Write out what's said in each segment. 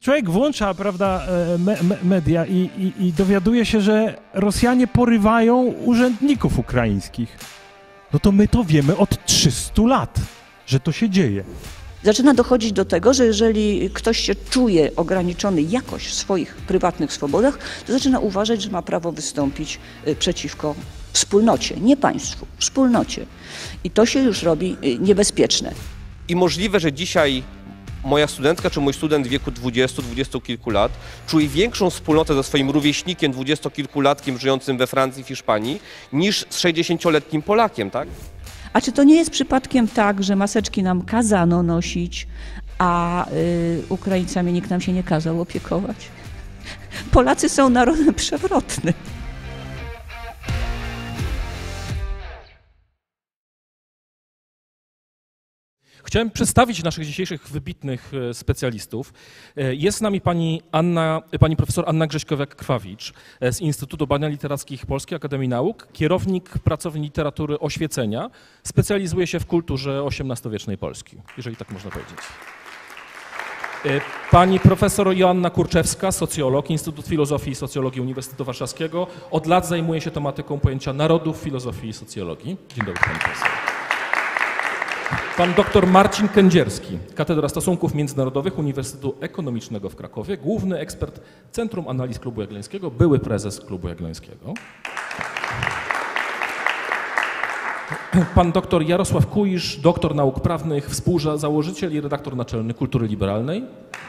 człowiek włącza, prawda, media i dowiaduje się, że Rosjanie porywają urzędników ukraińskich. No to my to wiemy od 300 lat, że to się dzieje. Zaczyna dochodzić do tego, że jeżeli ktoś się czuje ograniczony jakoś w swoich prywatnych swobodach, to zaczyna uważać, że ma prawo wystąpić przeciwko wspólnocie, nie państwu, wspólnocie. I to się już robi niebezpieczne. I możliwe, że dzisiaj moja studentka czy mój student w wieku 20 kilku lat czuje większą wspólnotę ze swoim rówieśnikiem 20-kilkulatkiem żyjącym we Francji, w Hiszpanii, niż z 60-letnim Polakiem, tak? A czy to nie jest przypadkiem tak, że maseczki nam kazano nosić, a Ukraińcami nikt nam się nie kazał opiekować? Polacy są narodem przewrotnym. Chciałem przedstawić naszych dzisiejszych wybitnych specjalistów. Jest z nami pani profesor Anna Grześkowiak-Krwawicz z Instytutu Badań Literackich Polskiej Akademii Nauk, kierownik pracowni literatury Oświecenia, specjalizuje się w kulturze XVIII-wiecznej Polski, jeżeli tak można powiedzieć. Pani profesor Joanna Kurczewska, socjolog, Instytut Filozofii i Socjologii Uniwersytetu Warszawskiego, od lat zajmuje się tematyką pojęcia narodów, filozofii i socjologii. Dzień dobry, pani profesor. Pan dr Marcin Kędzierski, Katedra Stosunków Międzynarodowych Uniwersytetu Ekonomicznego w Krakowie, główny ekspert Centrum Analiz Klubu Jagiellońskiego, były prezes Klubu Jagiellońskiego. Pan dr Jarosław Kuisz, doktor nauk prawnych, współzałożyciel i redaktor naczelny Kultury Liberalnej.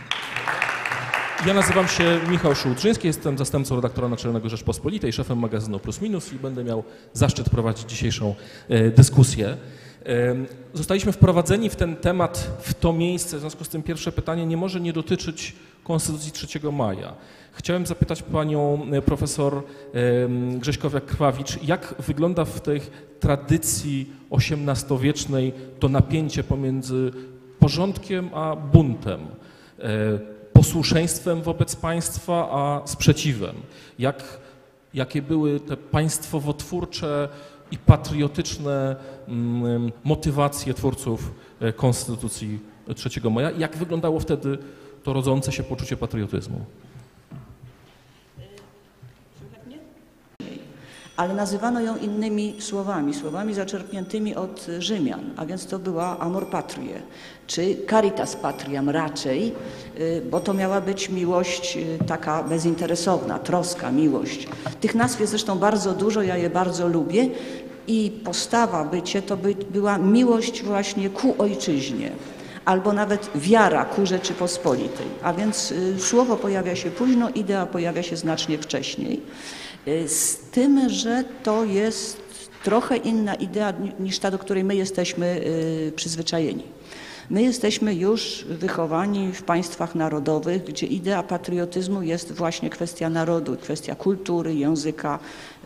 Ja nazywam się Michał Szułdrzyński, jestem zastępcą redaktora naczelnego Rzeczpospolitej, szefem magazynu Plus Minus i będę miał zaszczyt prowadzić dzisiejszą dyskusję. Zostaliśmy wprowadzeni w ten temat, w to miejsce, w związku z tym pierwsze pytanie nie może nie dotyczyć Konstytucji 3 maja. Chciałem zapytać panią profesor Grześkowiak-Krwawicz, jak wygląda w tej tradycji XVIII-wiecznej to napięcie pomiędzy porządkiem a buntem, posłuszeństwem wobec państwa a sprzeciwem. Jakie były te państwowotwórcze i patriotyczne motywacje twórców Konstytucji 3 maja. Jak wyglądało wtedy to rodzące się poczucie patriotyzmu? Ale nazywano ją innymi słowami zaczerpniętymi od Rzymian, a więc to była amor patriae, czy caritas patriam raczej, bo to miała być miłość taka bezinteresowna, troska, miłość. Tych nazw jest zresztą bardzo dużo, ja je bardzo lubię i postawa bycie to była miłość właśnie ku ojczyźnie, albo nawet wiara ku Rzeczypospolitej, a więc słowo pojawia się późno, idea pojawia się znacznie wcześniej. Z tym, że to jest trochę inna idea niż ta, do której my jesteśmy przyzwyczajeni. My jesteśmy już wychowani w państwach narodowych, gdzie idea patriotyzmu jest właśnie kwestia narodu, kwestia kultury, języka,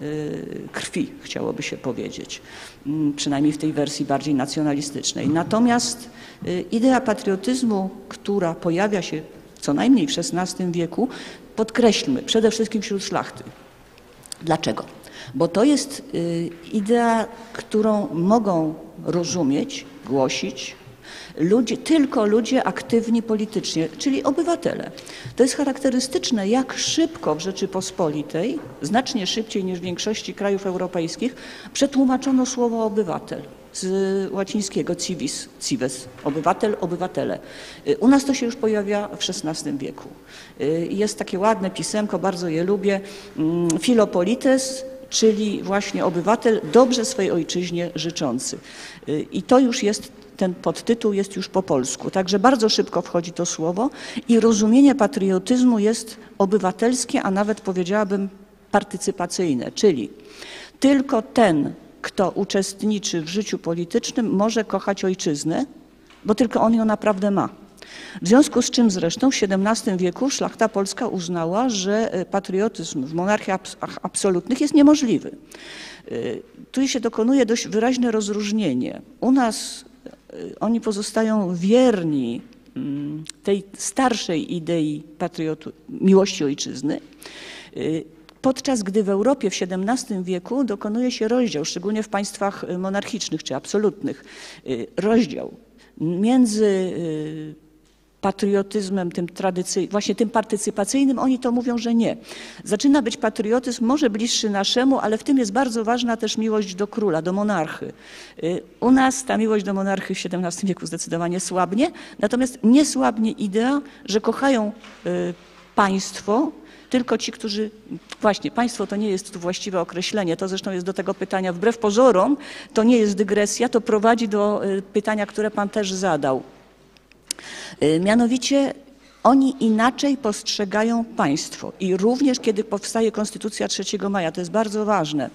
krwi, chciałoby się powiedzieć. Przynajmniej w tej wersji bardziej nacjonalistycznej. Natomiast idea patriotyzmu, która pojawia się co najmniej w XVI wieku, podkreślmy, przede wszystkim wśród szlachty. Dlaczego? Bo to jest idea, którą mogą rozumieć, głosić tylko ludzie aktywni politycznie, czyli obywatele. To jest charakterystyczne, jak szybko w Rzeczypospolitej, znacznie szybciej niż w większości krajów europejskich, przetłumaczono słowo obywatel z łacińskiego civis, cives, obywatel, obywatele. U nas to się już pojawia w XVI wieku. Jest takie ładne pisemko, bardzo je lubię, Philopolites, czyli właśnie obywatel dobrze swej ojczyźnie życzący. I to już jest, ten podtytuł jest już po polsku. Także bardzo szybko wchodzi to słowo i rozumienie patriotyzmu jest obywatelskie, a nawet powiedziałabym partycypacyjne, czyli tylko ten, kto uczestniczy w życiu politycznym, może kochać ojczyznę, bo tylko on ją naprawdę ma. W związku z czym zresztą w XVII wieku szlachta polska uznała, że patriotyzm w monarchiach absolutnych jest niemożliwy. Tu się dokonuje dość wyraźne rozróżnienie. U nas oni pozostają wierni tej starszej idei miłości ojczyzny, podczas gdy w Europie w XVII wieku dokonuje się rozdział, szczególnie w państwach monarchicznych czy absolutnych, rozdział między patriotyzmem, właśnie tym partycypacyjnym, oni to mówią, że nie. Zaczyna być patriotyzm może bliższy naszemu, ale w tym jest bardzo ważna też miłość do króla, do monarchy. U nas ta miłość do monarchy w XVII wieku zdecydowanie słabnie, natomiast nie słabnie idea, że kochają państwo, tylko ci, którzy... Właśnie, państwo to nie jest tu właściwe określenie, to zresztą jest do tego pytania, wbrew pozorom, to nie jest dygresja, to prowadzi do pytania, które pan też zadał. Mianowicie oni inaczej postrzegają państwo i również kiedy powstaje Konstytucja 3 maja, to jest bardzo ważne,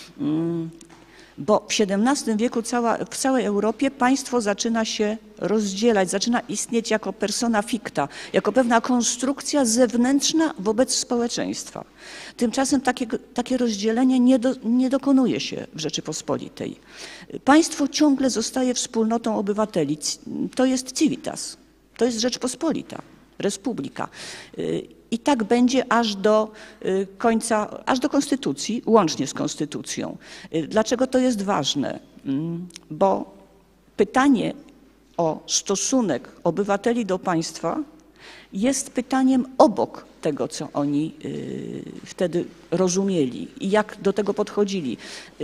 bo w XVII wieku w całej Europie państwo zaczyna się rozdzielać, zaczyna istnieć jako persona ficta, jako pewna konstrukcja zewnętrzna wobec społeczeństwa. Tymczasem takie rozdzielenie nie dokonuje się w Rzeczypospolitej. Państwo ciągle zostaje wspólnotą obywateli, to jest civitas, to jest Rzeczpospolita, Respublika. I tak będzie aż do końca, aż do konstytucji, łącznie z konstytucją. Dlaczego to jest ważne? Bo pytanie o stosunek obywateli do państwa jest pytaniem obok tego, co oni wtedy rozumieli i jak do tego podchodzili.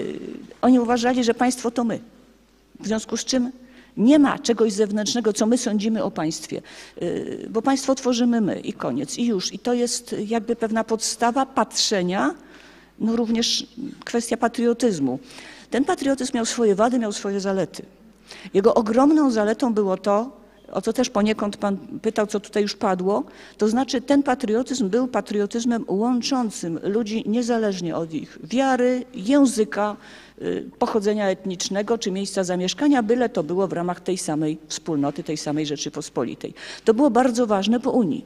Oni uważali, że państwo to my. W związku z czym nie ma czegoś zewnętrznego, co my sądzimy o państwie, bo państwo tworzymy my i koniec, i już. I to jest jakby pewna podstawa patrzenia, no również kwestia patriotyzmu. Ten patriotyzm miał swoje wady, miał swoje zalety. Jego ogromną zaletą było to, o co też poniekąd pan pytał, co tutaj już padło, to znaczy ten patriotyzm był patriotyzmem łączącym ludzi niezależnie od ich wiary, języka, pochodzenia etnicznego czy miejsca zamieszkania, byle to było w ramach tej samej wspólnoty, tej samej Rzeczypospolitej. To było bardzo ważne po Unii.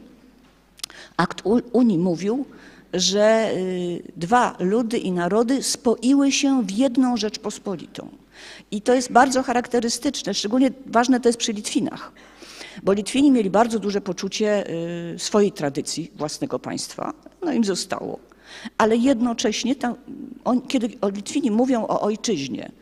Akt Unii mówił, że dwa ludy i narody spoiły się w jedną Rzeczpospolitą. I to jest bardzo charakterystyczne, szczególnie ważne to jest przy Litwinach, bo Litwini mieli bardzo duże poczucie swojej tradycji, własnego państwa, no im zostało. Ale jednocześnie, kiedy Litwini mówią o ojczyźnie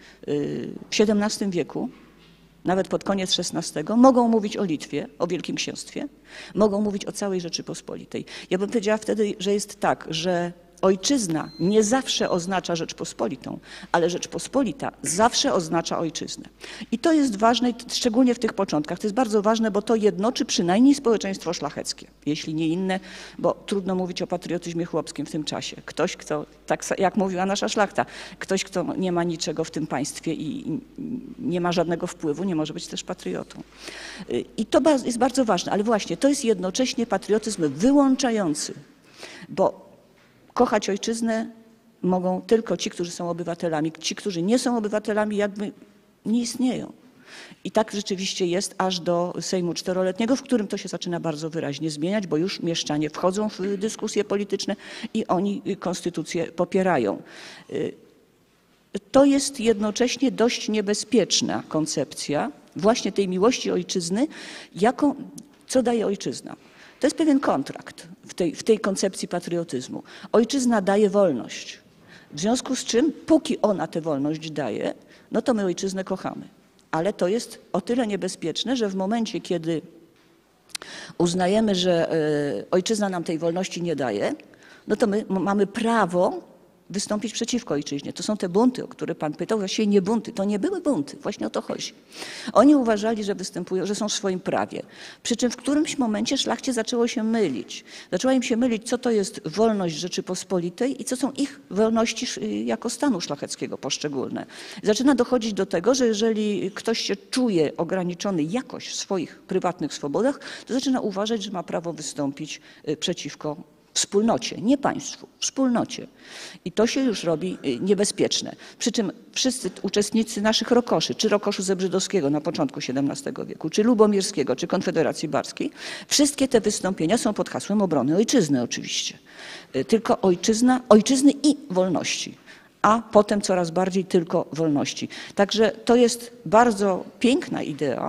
w XVII wieku, nawet pod koniec XVI, mogą mówić o Litwie, o Wielkim Księstwie, mogą mówić o całej Rzeczypospolitej. Ja bym powiedziała wtedy, że jest tak, że ojczyzna nie zawsze oznacza Rzeczpospolitą, ale Rzeczpospolita zawsze oznacza ojczyznę. I to jest ważne, szczególnie w tych początkach. To jest bardzo ważne, bo to jednoczy przynajmniej społeczeństwo szlacheckie, jeśli nie inne, bo trudno mówić o patriotyzmie chłopskim w tym czasie. Ktoś, kto, tak jak mówiła nasza szlachta, ktoś, kto nie ma niczego w tym państwie i nie ma żadnego wpływu, nie może być też patriotą. I to jest bardzo ważne, ale właśnie to jest jednocześnie patriotyzm wyłączający, bo kochać ojczyznę mogą tylko ci, którzy są obywatelami. Ci, którzy nie są obywatelami, jakby nie istnieją. I tak rzeczywiście jest aż do Sejmu Czteroletniego, w którym to się zaczyna bardzo wyraźnie zmieniać, bo już mieszczanie wchodzą w dyskusje polityczne i oni konstytucję popierają. To jest jednocześnie dość niebezpieczna koncepcja właśnie tej miłości ojczyzny, co daje ojczyzna. To jest pewien kontrakt w tej koncepcji patriotyzmu. Ojczyzna daje wolność. W związku z czym, póki ona tę wolność daje, no to my ojczyznę kochamy. Ale to jest o tyle niebezpieczne, że w momencie, kiedy uznajemy, że ojczyzna nam tej wolności nie daje, no to my mamy prawo wystąpić przeciwko ojczyźnie. To są te bunty, o które pan pytał, właściwie nie bunty, to nie były bunty, właśnie o to chodzi. Oni uważali, że występują, że są w swoim prawie. Przy czym w którymś momencie szlachcie zaczęło się mylić. Zaczęła im się mylić, co to jest wolność Rzeczypospolitej i co są ich wolności jako stanu szlacheckiego poszczególne. Zaczyna dochodzić do tego, że jeżeli ktoś się czuje ograniczony jakoś w swoich prywatnych swobodach, to zaczyna uważać, że ma prawo wystąpić przeciwko wspólnocie, nie państwu, wspólnocie. I to się już robi niebezpieczne. Przy czym wszyscy uczestnicy naszych rokoszy, czy Rokoszu Zebrzydowskiego na początku XVII wieku, czy Lubomirskiego, czy Konfederacji Barskiej, wszystkie te wystąpienia są pod hasłem obrony ojczyzny oczywiście. Tylko ojczyzny i wolności, a potem coraz bardziej tylko wolności. Także to jest bardzo piękna idea,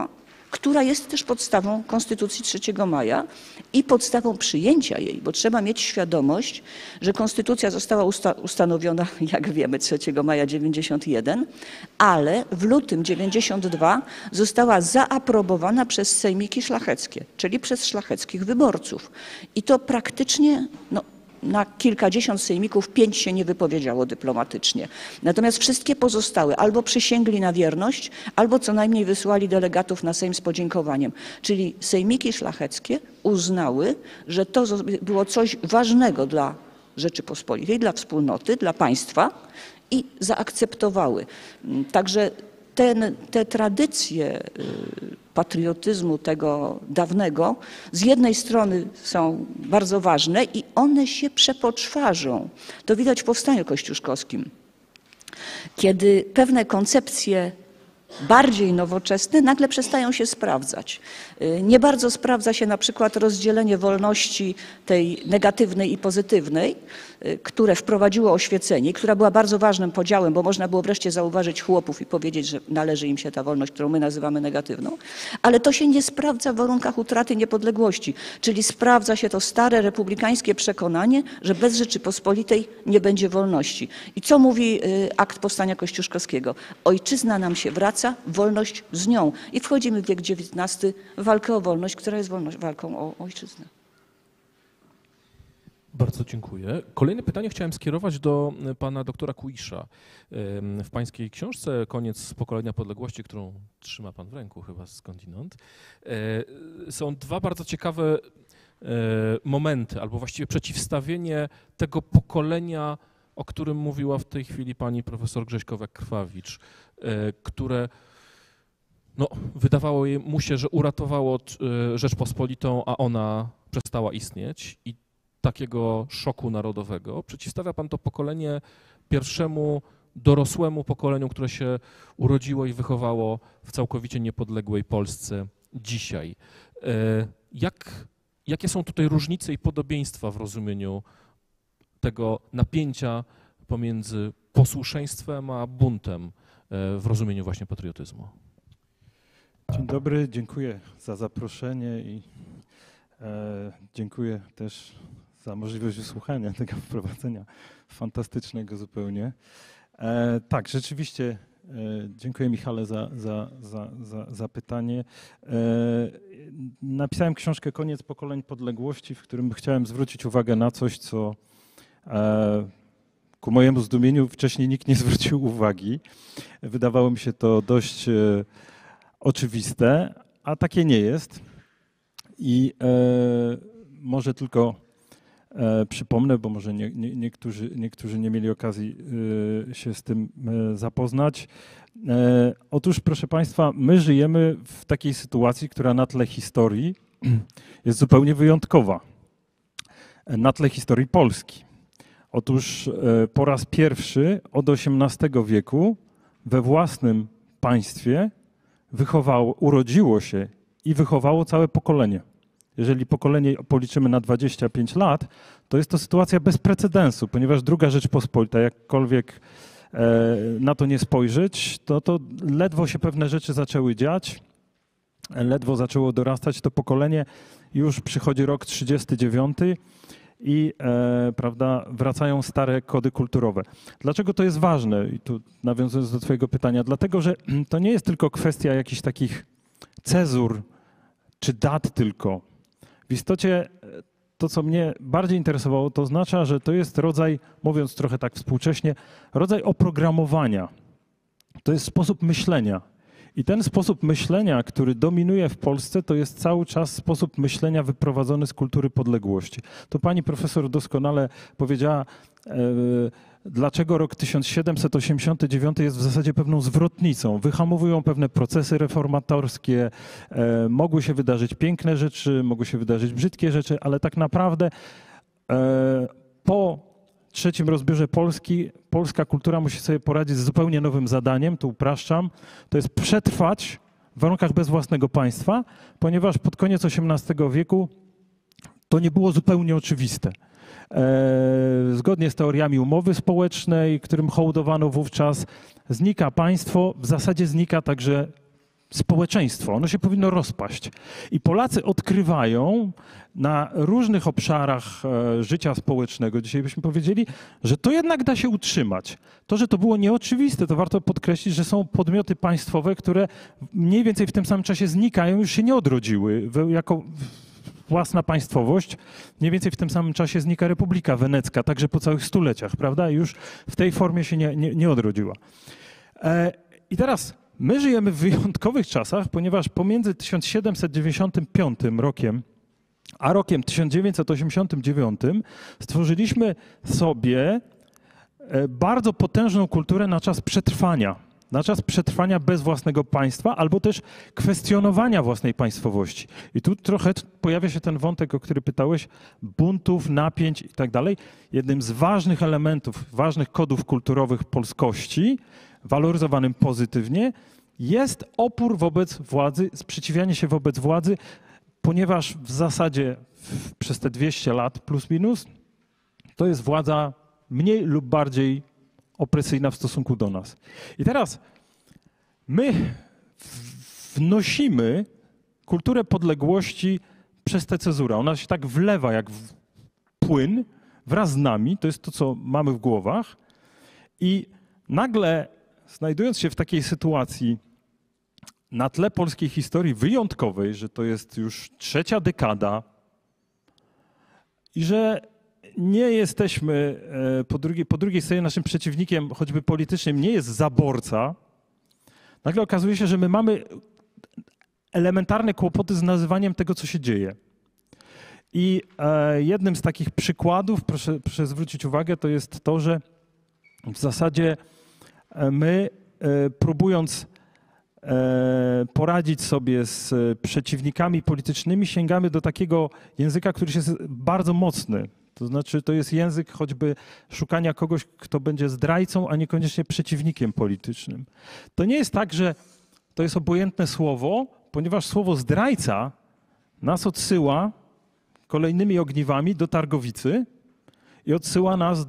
która jest też podstawą Konstytucji 3 maja i podstawą przyjęcia jej, bo trzeba mieć świadomość, że Konstytucja została ustanowiona, jak wiemy, 3 maja 91, ale w lutym 92 została zaaprobowana przez sejmiki szlacheckie, czyli przez szlacheckich wyborców. I to praktycznie, na kilkadziesiąt sejmików 5 się nie wypowiedziało dyplomatycznie. Natomiast wszystkie pozostałe albo przysięgli na wierność, albo co najmniej wysłali delegatów na Sejm z podziękowaniem. Czyli sejmiki szlacheckie uznały, że to było coś ważnego dla Rzeczypospolitej, dla wspólnoty, dla państwa i zaakceptowały. Także te tradycje patriotyzmu tego dawnego z jednej strony są bardzo ważne i one się przepoczwarzą. To widać w powstaniu kościuszkowskim, kiedy pewne koncepcje bardziej nowoczesne nagle przestają się sprawdzać. Nie bardzo sprawdza się na przykład rozdzielenie wolności tej negatywnej i pozytywnej, które wprowadziło oświecenie, która była bardzo ważnym podziałem, bo można było wreszcie zauważyć chłopów i powiedzieć, że należy im się ta wolność, którą my nazywamy negatywną, ale to się nie sprawdza w warunkach utraty niepodległości, czyli sprawdza się to stare republikańskie przekonanie, że bez Rzeczypospolitej nie będzie wolności. I co mówi akt powstania kościuszkowskiego? Ojczyzna nam się wraca, wolność z nią. I wchodzimy w wiek XIX w walkę o wolność, która jest walką o ojczyznę. Bardzo dziękuję. Kolejne pytanie chciałem skierować do pana doktora Kuisza. W pańskiej książce Koniec pokolenia podległości, którą trzyma pan w ręku chyba skądinąd, są dwa bardzo ciekawe momenty, albo właściwie przeciwstawienie tego pokolenia, o którym mówiła w tej chwili pani profesor Grześkowiak-Krwawicz, które wydawało mu się, że uratowało Rzeczpospolitą, a ona przestała istnieć i takiego szoku narodowego. Przeciwstawia pan to pokolenie pierwszemu dorosłemu pokoleniu, które się urodziło i wychowało w całkowicie niepodległej Polsce dzisiaj. Jakie są tutaj różnice i podobieństwa w rozumieniu tego napięcia pomiędzy posłuszeństwem a buntem w rozumieniu właśnie patriotyzmu? Dzień dobry, dziękuję za zaproszenie i dziękuję też za możliwość wysłuchania tego wprowadzenia fantastycznego zupełnie. Tak, rzeczywiście dziękuję Michale za pytanie. Napisałem książkę Koniec pokoleń podległości, w którym chciałem zwrócić uwagę na coś, co ku mojemu zdumieniu wcześniej nikt nie zwrócił uwagi. Wydawało mi się to dość oczywiste, a takie nie jest. I może tylko przypomnę, bo może niektórzy nie mieli okazji się z tym zapoznać. Otóż, proszę Państwa, my żyjemy w takiej sytuacji, która na tle historii jest zupełnie wyjątkowa. Na tle historii Polski. Otóż po raz pierwszy od XVIII wieku we własnym państwie urodziło się i wychowało całe pokolenie. Jeżeli pokolenie policzymy na 25 lat, to jest to sytuacja bez precedensu, ponieważ II Rzeczpospolita, jakkolwiek na to nie spojrzeć, to ledwo się pewne rzeczy zaczęły dziać, ledwo zaczęło dorastać to pokolenie, już przychodzi rok 39 i prawda, wracają stare kody kulturowe. Dlaczego to jest ważne? I tu nawiązując do twojego pytania, dlatego, że to nie jest tylko kwestia jakichś takich cezur czy dat tylko. W istocie to, co mnie bardziej interesowało, to oznacza, że to jest rodzaj, mówiąc trochę tak współcześnie, rodzaj oprogramowania. To jest sposób myślenia. I ten sposób myślenia, który dominuje w Polsce, to jest cały czas sposób myślenia wyprowadzony z kultury podległości. To pani profesor doskonale powiedziała, dlaczego rok 1789 jest w zasadzie pewną zwrotnicą. Wyhamowują pewne procesy reformatorskie, mogły się wydarzyć piękne rzeczy, mogły się wydarzyć brzydkie rzeczy, ale tak naprawdę po trzecim rozbiorze Polski, polska kultura musi sobie poradzić z zupełnie nowym zadaniem, tu upraszczam, to jest przetrwać w warunkach bez własnego państwa, ponieważ pod koniec XVIII wieku to nie było zupełnie oczywiste. Zgodnie z teoriami umowy społecznej, którym hołdowano wówczas, znika państwo, w zasadzie znika także społeczeństwo, ono się powinno rozpaść. I Polacy odkrywają na różnych obszarach życia społecznego, dzisiaj byśmy powiedzieli, że to jednak da się utrzymać. To, że to było nieoczywiste, to warto podkreślić, że są podmioty państwowe, które mniej więcej w tym samym czasie znikają, już się nie odrodziły jako własna państwowość. Mniej więcej w tym samym czasie znika Republika Wenecka, także po całych stuleciach, prawda? I już w tej formie się nie odrodziła. I teraz my żyjemy w wyjątkowych czasach, ponieważ pomiędzy 1795 rokiem a rokiem 1989 stworzyliśmy sobie bardzo potężną kulturę na czas przetrwania bez własnego państwa albo też kwestionowania własnej państwowości. I tu trochę pojawia się ten wątek, o który pytałeś, buntów, napięć i tak dalej. Jednym z ważnych elementów, ważnych kodów kulturowych polskości, waloryzowanym pozytywnie, jest opór wobec władzy, sprzeciwianie się wobec władzy, ponieważ w zasadzie przez te 200 lat plus minus to jest władza mniej lub bardziej opresyjna w stosunku do nas. I teraz my wnosimy kulturę podległości przez tę cezurę. Ona się tak wlewa jak płyn wraz z nami, to jest to, co mamy w głowach i nagle znajdując się w takiej sytuacji na tle polskiej historii wyjątkowej, że to jest już 3. dekada i że nie jesteśmy, po drugiej stronie naszym przeciwnikiem, choćby politycznym, nie jest zaborca, nagle okazuje się, że my mamy elementarne kłopoty z nazywaniem tego, co się dzieje. I jednym z takich przykładów, proszę zwrócić uwagę, to jest to, że w zasadzie my, próbując poradzić sobie z przeciwnikami politycznymi, sięgamy do takiego języka, który jest bardzo mocny. To znaczy, to jest język choćby szukania kogoś, kto będzie zdrajcą, a niekoniecznie przeciwnikiem politycznym. To nie jest tak, że to jest obojętne słowo, ponieważ słowo zdrajca nas odsyła kolejnymi ogniwami do Targowicy i odsyła nas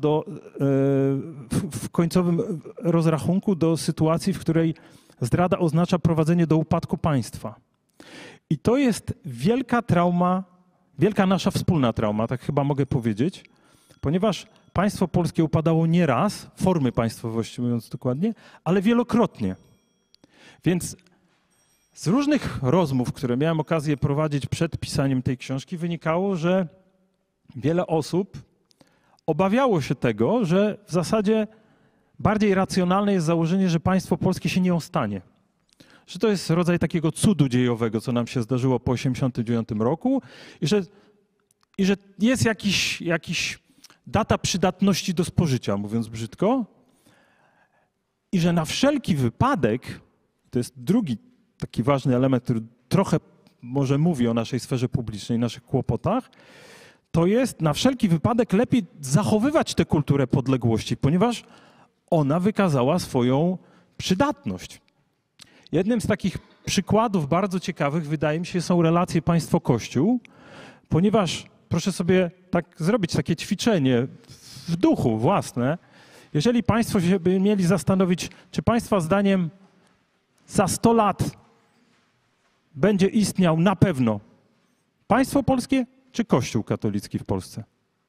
w końcowym rozrachunku do sytuacji, w której zdrada oznacza prowadzenie do upadku państwa. I to jest wielka trauma, wielka nasza wspólna trauma, tak chyba mogę powiedzieć, ponieważ państwo polskie upadało nie raz, formy państwowości mówiąc dokładnie, ale wielokrotnie. Więc z różnych rozmów, które miałem okazję prowadzić przed pisaniem tej książki, wynikało, że wiele osób obawiało się tego, że w zasadzie bardziej racjonalne jest założenie, że państwo polskie się nie ostanie. Że to jest rodzaj takiego cudu dziejowego, co nam się zdarzyło po 1989 roku i że jest jakiś data przydatności do spożycia, mówiąc brzydko, i że na wszelki wypadek, to jest drugi taki ważny element, który trochę może mówi o naszej sferze publicznej, naszych kłopotach, to jest na wszelki wypadek lepiej zachowywać tę kulturę podległości, ponieważ ona wykazała swoją przydatność. Jednym z takich przykładów bardzo ciekawych, wydaje mi się, są relacje państwo-kościół, ponieważ proszę sobie tak zrobić takie ćwiczenie w duchu własne. Jeżeli państwo się by mieli zastanowić, czy państwa zdaniem za 100 lat będzie istniał na pewno państwo polskie czy Kościół katolicki w Polsce?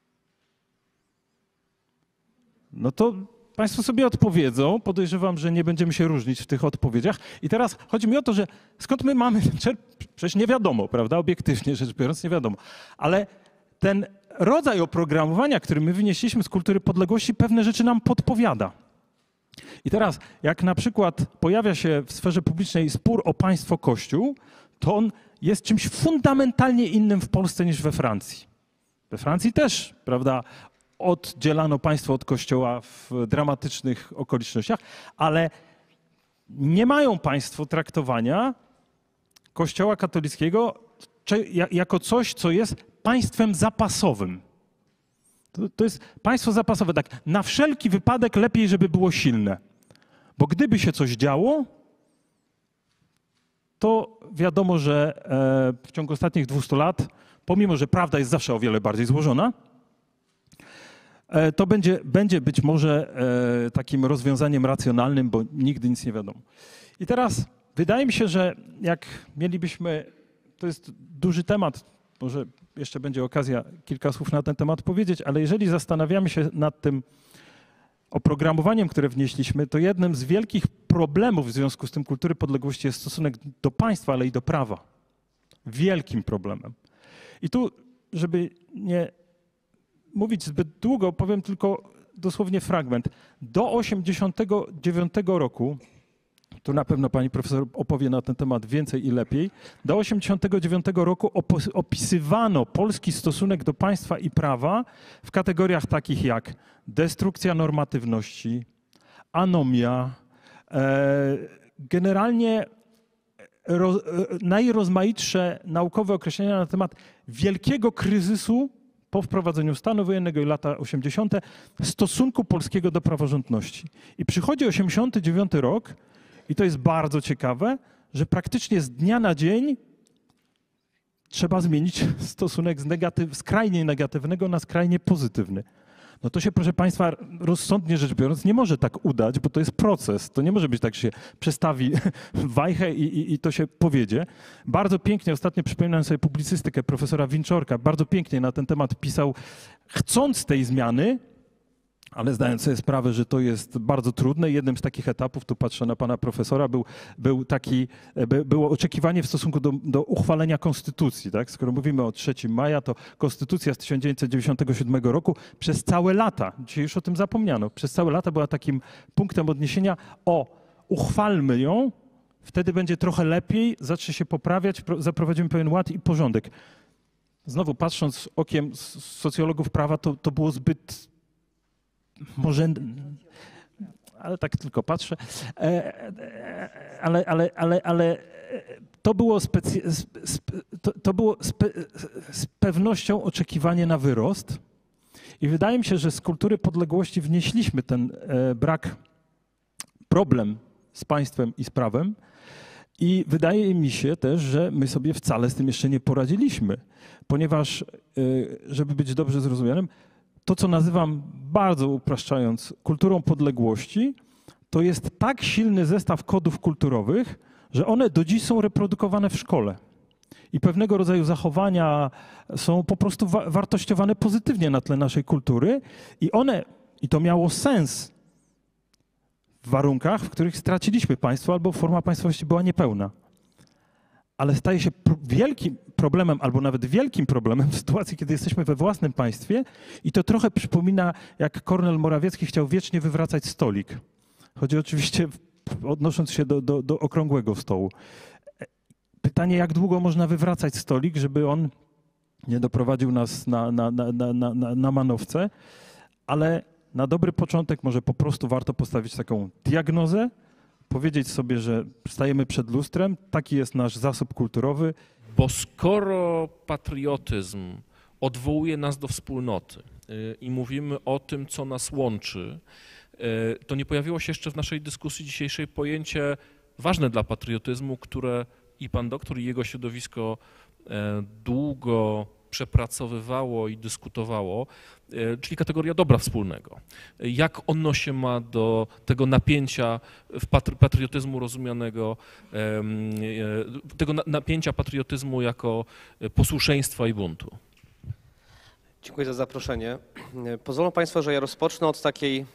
No to państwo sobie odpowiedzą, podejrzewam, że nie będziemy się różnić w tych odpowiedziach. I teraz chodzi mi o to, że skąd my mamy, przecież nie wiadomo, prawda, obiektywnie rzecz biorąc nie wiadomo, ale ten rodzaj oprogramowania, który my wynieśliśmy z kultury podległości, pewne rzeczy nam podpowiada. I teraz, jak na przykład pojawia się w sferze publicznej spór o państwo-kościół, to on jest czymś fundamentalnie innym w Polsce niż we Francji. We Francji też, prawda, oddzielano państwo od kościoła w dramatycznych okolicznościach, ale nie mają państwo traktowania kościoła katolickiego jako coś, co jest państwem zapasowym. To jest państwo zapasowe, tak, na wszelki wypadek lepiej, żeby było silne. Bo gdyby się coś działo, to wiadomo, że w ciągu ostatnich 200 lat, pomimo że prawda jest zawsze o wiele bardziej złożona, to będzie być może takim rozwiązaniem racjonalnym, bo nigdy nic nie wiadomo. I teraz wydaje mi się, że jak mielibyśmy, to jest duży temat, może jeszcze będzie okazja kilka słów na ten temat powiedzieć, ale jeżeli zastanawiamy się nad tym oprogramowaniem, które wnieśliśmy, to jednym z wielkich problemów w związku z tym kultury podległości jest stosunek do państwa, ale i do prawa. Wielkim problemem. I tu, żeby nie mówić zbyt długo, powiem tylko dosłownie fragment. Do 1989 roku, tu na pewno pani profesor opowie na ten temat więcej i lepiej, do 1989 roku opisywano polski stosunek do państwa i prawa w kategoriach takich jak destrukcja normatywności, anomia, generalnie najrozmaitsze naukowe określenia na temat wielkiego kryzysu po wprowadzeniu stanu wojennego i lata 80. stosunku polskiego do praworządności. I przychodzi 89 rok i to jest bardzo ciekawe, że praktycznie z dnia na dzień trzeba zmienić stosunek z skrajnie negatywnego na skrajnie pozytywny. No to się, proszę państwa, rozsądnie rzecz biorąc, nie może tak udać, bo to jest proces. To nie może być tak, że się przestawi wajchę i to się powiedzie. Bardzo pięknie, ostatnio przypominałem sobie publicystykę profesora Winczorka, bardzo pięknie na ten temat pisał, chcąc tej zmiany, ale zdając sobie sprawę, że to jest bardzo trudne. Jednym z takich etapów, tu patrzę na pana profesora, było oczekiwanie w stosunku do uchwalenia konstytucji. Tak? Skoro mówimy o 3 maja, to konstytucja z 1997 roku przez całe lata, dzisiaj już o tym zapomniano, przez całe lata była takim punktem odniesienia: uchwalmy ją, wtedy będzie trochę lepiej, zacznie się poprawiać, zaprowadzimy pewien ład i porządek. Znowu patrząc okiem socjologów prawa, to było zbyt... Może, ale tak tylko patrzę, ale to było, z pewnością oczekiwanie na wyrost i wydaje mi się, że z kultury podległości wnieśliśmy ten problem z państwem i z prawem i wydaje mi się też, że my sobie wcale z tym jeszcze nie poradziliśmy, ponieważ, żeby być dobrze zrozumianym, to, co nazywam, bardzo upraszczając, kulturą podległości, to jest tak silny zestaw kodów kulturowych, że one do dziś są reprodukowane w szkole. I pewnego rodzaju zachowania są po prostu wartościowane pozytywnie na tle naszej kultury i to miało sens w warunkach, w których straciliśmy państwo albo forma państwowości była niepełna. Ale staje się wielkim problemem, albo nawet wielkim problemem w sytuacji, kiedy jesteśmy we własnym państwie i to trochę przypomina, jak Kornel Morawiecki chciał wiecznie wywracać stolik. Chodzi oczywiście, odnosząc się do okrągłego stołu. Pytanie, jak długo można wywracać stolik, żeby on nie doprowadził nas na manowce, ale na dobry początek może po prostu warto postawić taką diagnozę, powiedzieć sobie, że stajemy przed lustrem, taki jest nasz zasób kulturowy. Bo skoro patriotyzm odwołuje nas do wspólnoty i mówimy o tym, co nas łączy, to nie pojawiło się jeszcze w naszej dyskusji dzisiejszej pojęcie ważne dla patriotyzmu, które i pan doktor, i jego środowisko długo przepracowywało i dyskutowało, czyli kategoria dobra wspólnego. Jak ono się ma do tego napięcia patriotyzmu rozumianego, tego napięcia patriotyzmu jako posłuszeństwa i buntu? Dziękuję za zaproszenie. Pozwolą państwo, że ja rozpocznę od takiej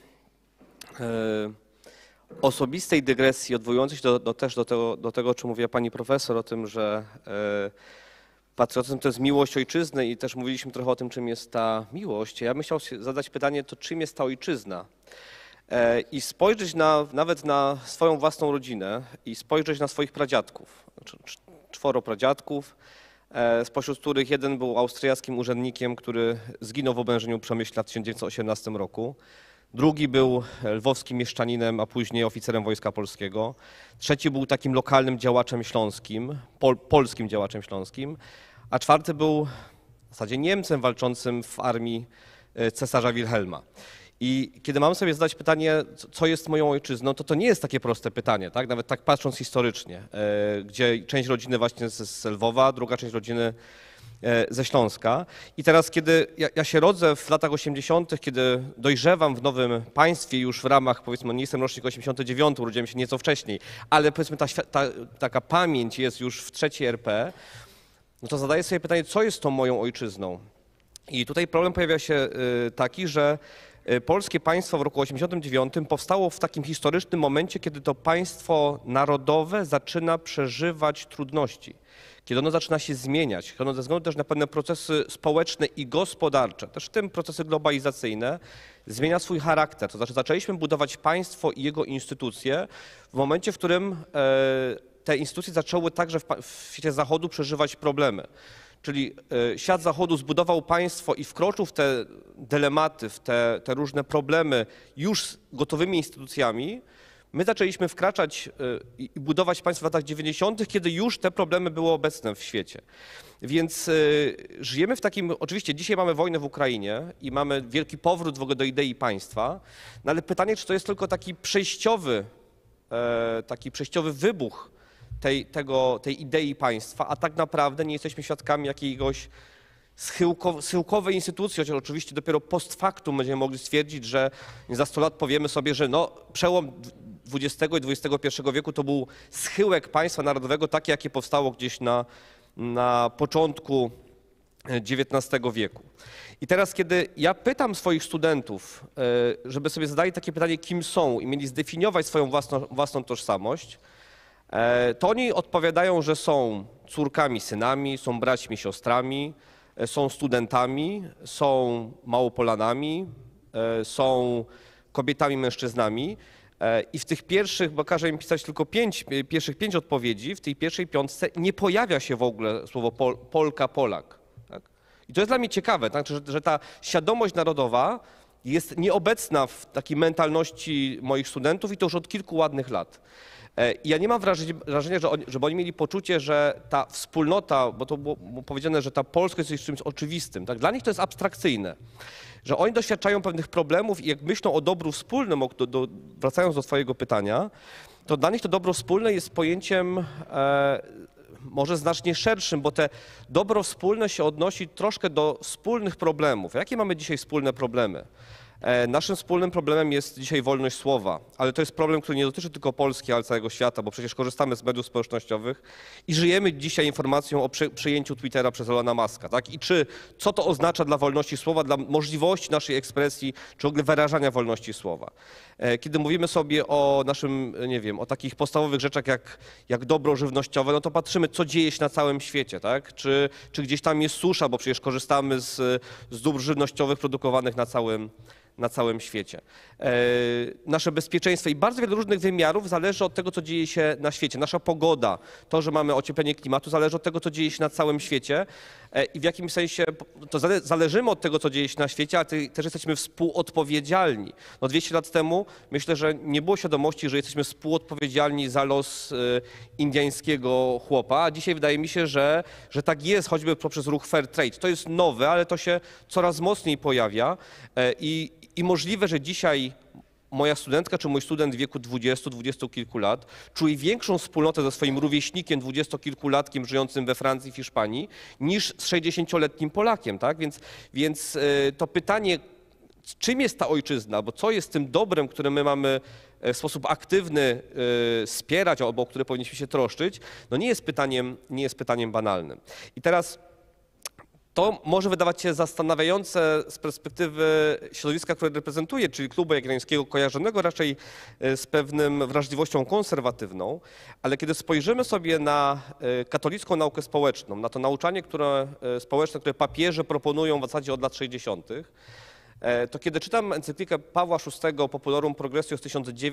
osobistej dygresji, odwołującej się też do tego, o czym mówiła pani profesor, o tym, że patriotyzm to jest miłość ojczyzny i też mówiliśmy trochę o tym, czym jest ta miłość. Ja bym chciał zadać pytanie, to czym jest ta ojczyzna? I spojrzeć nawet na swoją własną rodzinę i spojrzeć na swoich pradziadków. 4 pradziadków, spośród których jeden był austriackim urzędnikiem, który zginął w oblężeniu Przemyśla w 1918 roku. Drugi był lwowskim mieszczaninem, a później oficerem Wojska Polskiego. Trzeci był takim lokalnym działaczem śląskim, polskim działaczem śląskim. A 4 był w zasadzie Niemcem walczącym w armii cesarza Wilhelma. I kiedy mamy sobie zadać pytanie, co jest moją ojczyzną, to nie jest takie proste pytanie, tak? Nawet tak patrząc historycznie, gdzie część rodziny właśnie z Lwowa, druga część rodziny ze Śląska. I teraz, kiedy ja się rodzę w latach 80., kiedy dojrzewam w nowym państwie już w ramach, powiedzmy, nie jestem rocznik 89, urodziłem się nieco wcześniej, ale powiedzmy taka pamięć jest już w III RP, no to zadaję sobie pytanie, co jest tą moją ojczyzną? I tutaj problem pojawia się taki, że polskie państwo w roku 89 powstało w takim historycznym momencie, kiedy to państwo narodowe zaczyna przeżywać trudności, kiedy ono zaczyna się zmieniać, kiedy ono ze względu też na pewne procesy społeczne i gospodarcze, też w tym procesy globalizacyjne, zmienia swój charakter. To znaczy zaczęliśmy budować państwo i jego instytucje w momencie, w którym te instytucje zaczęły także w świecie Zachodu przeżywać problemy. Czyli świat Zachodu zbudował państwo i wkroczył w te dylematy, w te różne problemy już z gotowymi instytucjami. My zaczęliśmy wkraczać i budować państwo w latach 90., kiedy już te problemy były obecne w świecie. Więc żyjemy w takim, oczywiście dzisiaj mamy wojnę w Ukrainie i mamy wielki powrót w ogóle do idei państwa, no ale pytanie, czy to jest tylko taki przejściowy wybuch tej idei państwa, a tak naprawdę nie jesteśmy świadkami jakiegoś schyłkowej instytucji, chociaż oczywiście dopiero post factum będziemy mogli stwierdzić, że za 100 lat powiemy sobie, że no, przełom XX i XXI wieku to był schyłek państwa narodowego, takie jakie powstało gdzieś na początku XIX wieku. I teraz, kiedy ja pytam swoich studentów, żeby sobie zadali takie pytanie, kim są i mieli zdefiniować swoją własną tożsamość, to oni odpowiadają, że są córkami, synami, są braćmi, siostrami, są studentami, są Małopolanami, są kobietami, mężczyznami. I w tych pierwszych, bo każe im pisać tylko pierwszych 5 odpowiedzi, w tej pierwszej 5 nie pojawia się w ogóle słowo Polka, Polak. Tak? I to jest dla mnie ciekawe, tak? że ta świadomość narodowa jest nieobecna w takiej mentalności moich studentów i to już od kilku ładnych lat. I ja nie mam wrażenia, żeby oni mieli poczucie, że ta wspólnota, bo to było powiedziane, że ta polskość jest czymś oczywistym. Tak? Dla nich to jest abstrakcyjne, że oni doświadczają pewnych problemów i jak myślą o dobru wspólnym, wracając do twojego pytania, to dla nich to dobro wspólne jest pojęciem może znacznie szerszym, bo te dobro wspólne się odnosi troszkę do wspólnych problemów. Jakie mamy dzisiaj wspólne problemy? Naszym wspólnym problemem jest dzisiaj wolność słowa, ale to jest problem, który nie dotyczy tylko Polski, ale całego świata, bo przecież korzystamy z mediów społecznościowych i żyjemy dzisiaj informacją o przejęciu Twittera przez Elona Muska. Tak? I co to oznacza dla wolności słowa, dla możliwości naszej ekspresji, czy w ogóle wyrażania wolności słowa. Kiedy mówimy sobie o naszym, nie wiem, o takich podstawowych rzeczach jak dobro żywnościowe, no to patrzymy, co dzieje się na całym świecie, tak? Czy gdzieś tam jest susza, bo przecież korzystamy z dóbr żywnościowych produkowanych na całym świecie. Nasze bezpieczeństwo i bardzo wiele różnych wymiarów zależy od tego, co dzieje się na świecie. Nasza pogoda, to, że mamy ocieplenie klimatu, zależy od tego, co dzieje się na całym świecie i w jakimś sensie to zależymy od tego, co dzieje się na świecie, ale też jesteśmy współodpowiedzialni. No 200 lat temu myślę, że nie było świadomości, że jesteśmy współodpowiedzialni za los indyjskiego chłopa, a dzisiaj wydaje mi się, że tak jest, choćby poprzez ruch Fair Trade. To jest nowe, ale to się coraz mocniej pojawia i możliwe, że dzisiaj moja studentka czy mój student w wieku 20 kilku lat czuje większą wspólnotę ze swoim rówieśnikiem 20-kilkulatkiem żyjącym we Francji, w Hiszpanii, niż z 60-letnim Polakiem. Tak? Więc to pytanie, czym jest ta ojczyzna, bo co jest tym dobrem, które my mamy w sposób aktywny wspierać, albo o które powinniśmy się troszczyć, no nie jest pytaniem banalnym. I teraz to może wydawać się zastanawiające z perspektywy środowiska, które reprezentuję, czyli Klubu Jagiellońskiego, kojarzonego raczej z pewną wrażliwością konserwatywną, ale kiedy spojrzymy sobie na katolicką naukę społeczną, na to nauczanie społeczne, które papieże proponują w zasadzie od lat 60., to kiedy czytam encyklikę Pawła VI Populorum Progressio z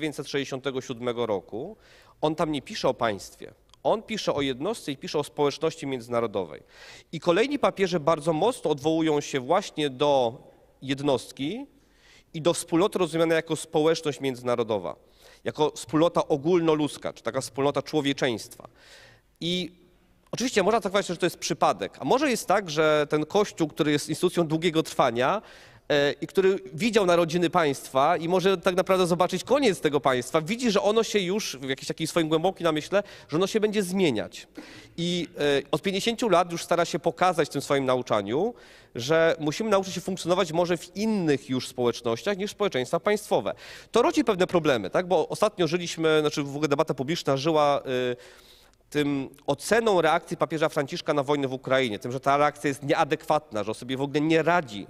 1967 roku, on tam nie pisze o państwie. On pisze o jednostce i pisze o społeczności międzynarodowej. I kolejni papieże bardzo mocno odwołują się właśnie do jednostki i do wspólnoty rozumianej jako społeczność międzynarodowa, jako wspólnota ogólnoludzka, czy taka wspólnota człowieczeństwa. I oczywiście można tak powiedzieć, że to jest przypadek, a może jest tak, że ten Kościół, który jest instytucją długiego trwania, i który widział narodziny państwa i może tak naprawdę zobaczyć koniec tego państwa, widzi, że ono się już w jakiejś takiej swoim głębokim namyśle, że ono się będzie zmieniać. I od 50 lat już stara się pokazać w tym swoim nauczaniu, że musimy nauczyć się funkcjonować może w innych już społecznościach niż społeczeństwa państwowe. To rodzi pewne problemy, tak? Bo ostatnio żyliśmy, znaczy w ogóle debata publiczna żyła tym oceną reakcji papieża Franciszka na wojnę w Ukrainie, tym, że ta reakcja jest nieadekwatna, że on sobie w ogóle nie radzi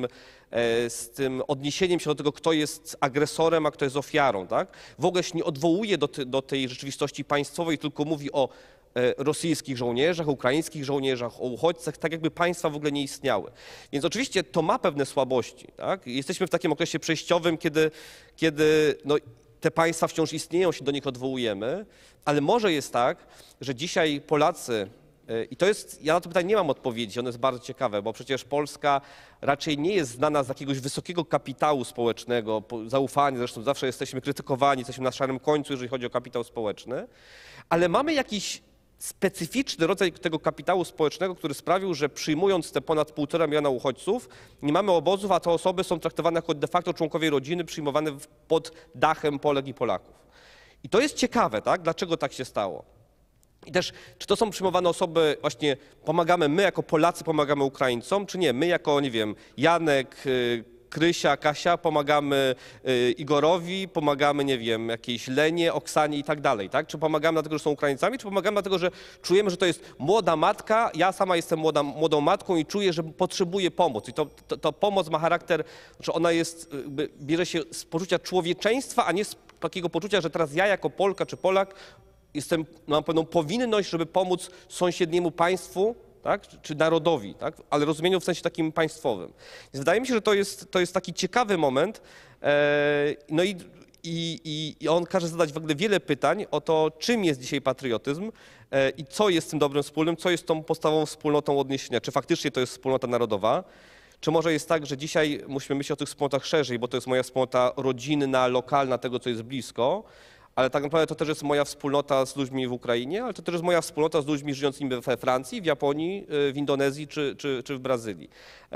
z tym odniesieniem się do tego, kto jest agresorem, a kto jest ofiarą. Tak? W ogóle się nie odwołuje do tej rzeczywistości państwowej, tylko mówi o rosyjskich żołnierzach, ukraińskich żołnierzach, o uchodźcach, tak jakby państwa w ogóle nie istniały. Więc oczywiście to ma pewne słabości. Tak? Jesteśmy w takim okresie przejściowym, kiedy no, te państwa wciąż istnieją, się do nich odwołujemy, ale może jest tak, że dzisiaj Polacy, i to jest, ja na to pytanie nie mam odpowiedzi, ono jest bardzo ciekawe, bo przecież Polska raczej nie jest znana z jakiegoś wysokiego kapitału społecznego, zaufania, zresztą zawsze jesteśmy krytykowani, jesteśmy na szarym końcu, jeżeli chodzi o kapitał społeczny, ale mamy jakiś specyficzny rodzaj tego kapitału społecznego, który sprawił, że przyjmując te ponad 1,5 miliona uchodźców, nie mamy obozów, a te osoby są traktowane jako de facto członkowie rodziny, przyjmowane pod dachem Polek i Polaków. I to jest ciekawe, tak? Dlaczego tak się stało? I też, czy to są przyjmowane osoby, właśnie pomagamy, my jako Polacy pomagamy Ukraińcom, czy nie? My jako, nie wiem, Janek, Krysia, Kasia, pomagamy Igorowi, pomagamy, nie wiem, jakiejś Lenie, Oksanie i tak dalej, tak? Czy pomagamy dlatego, że są Ukraińcami, czy pomagamy dlatego, że czujemy, że to jest młoda matka, ja sama jestem młodą matką i czuję, że potrzebuję pomoc. I to pomoc ma charakter, że ona jest, bierze się z poczucia człowieczeństwa, a nie z takiego poczucia, że teraz ja jako Polka czy Polak mam pewną powinność, żeby pomóc sąsiedniemu państwu, tak? Czy narodowi, tak? Ale rozumieniu w sensie takim państwowym. Więc wydaje mi się, że to jest taki ciekawy moment. No i on każe zadać w ogóle wiele pytań o to, czym jest dzisiaj patriotyzm i co jest tym dobrem wspólnym, co jest tą podstawową wspólnotą odniesienia. Czy faktycznie to jest wspólnota narodowa? Czy może jest tak, że dzisiaj musimy myśleć o tych wspólnotach szerzej, bo to jest moja wspólnota rodzinna, lokalna, tego, co jest blisko, ale tak naprawdę to też jest moja wspólnota z ludźmi w Ukrainie, ale to też jest moja wspólnota z ludźmi żyjącymi we Francji, w Japonii, w Indonezji czy w Brazylii.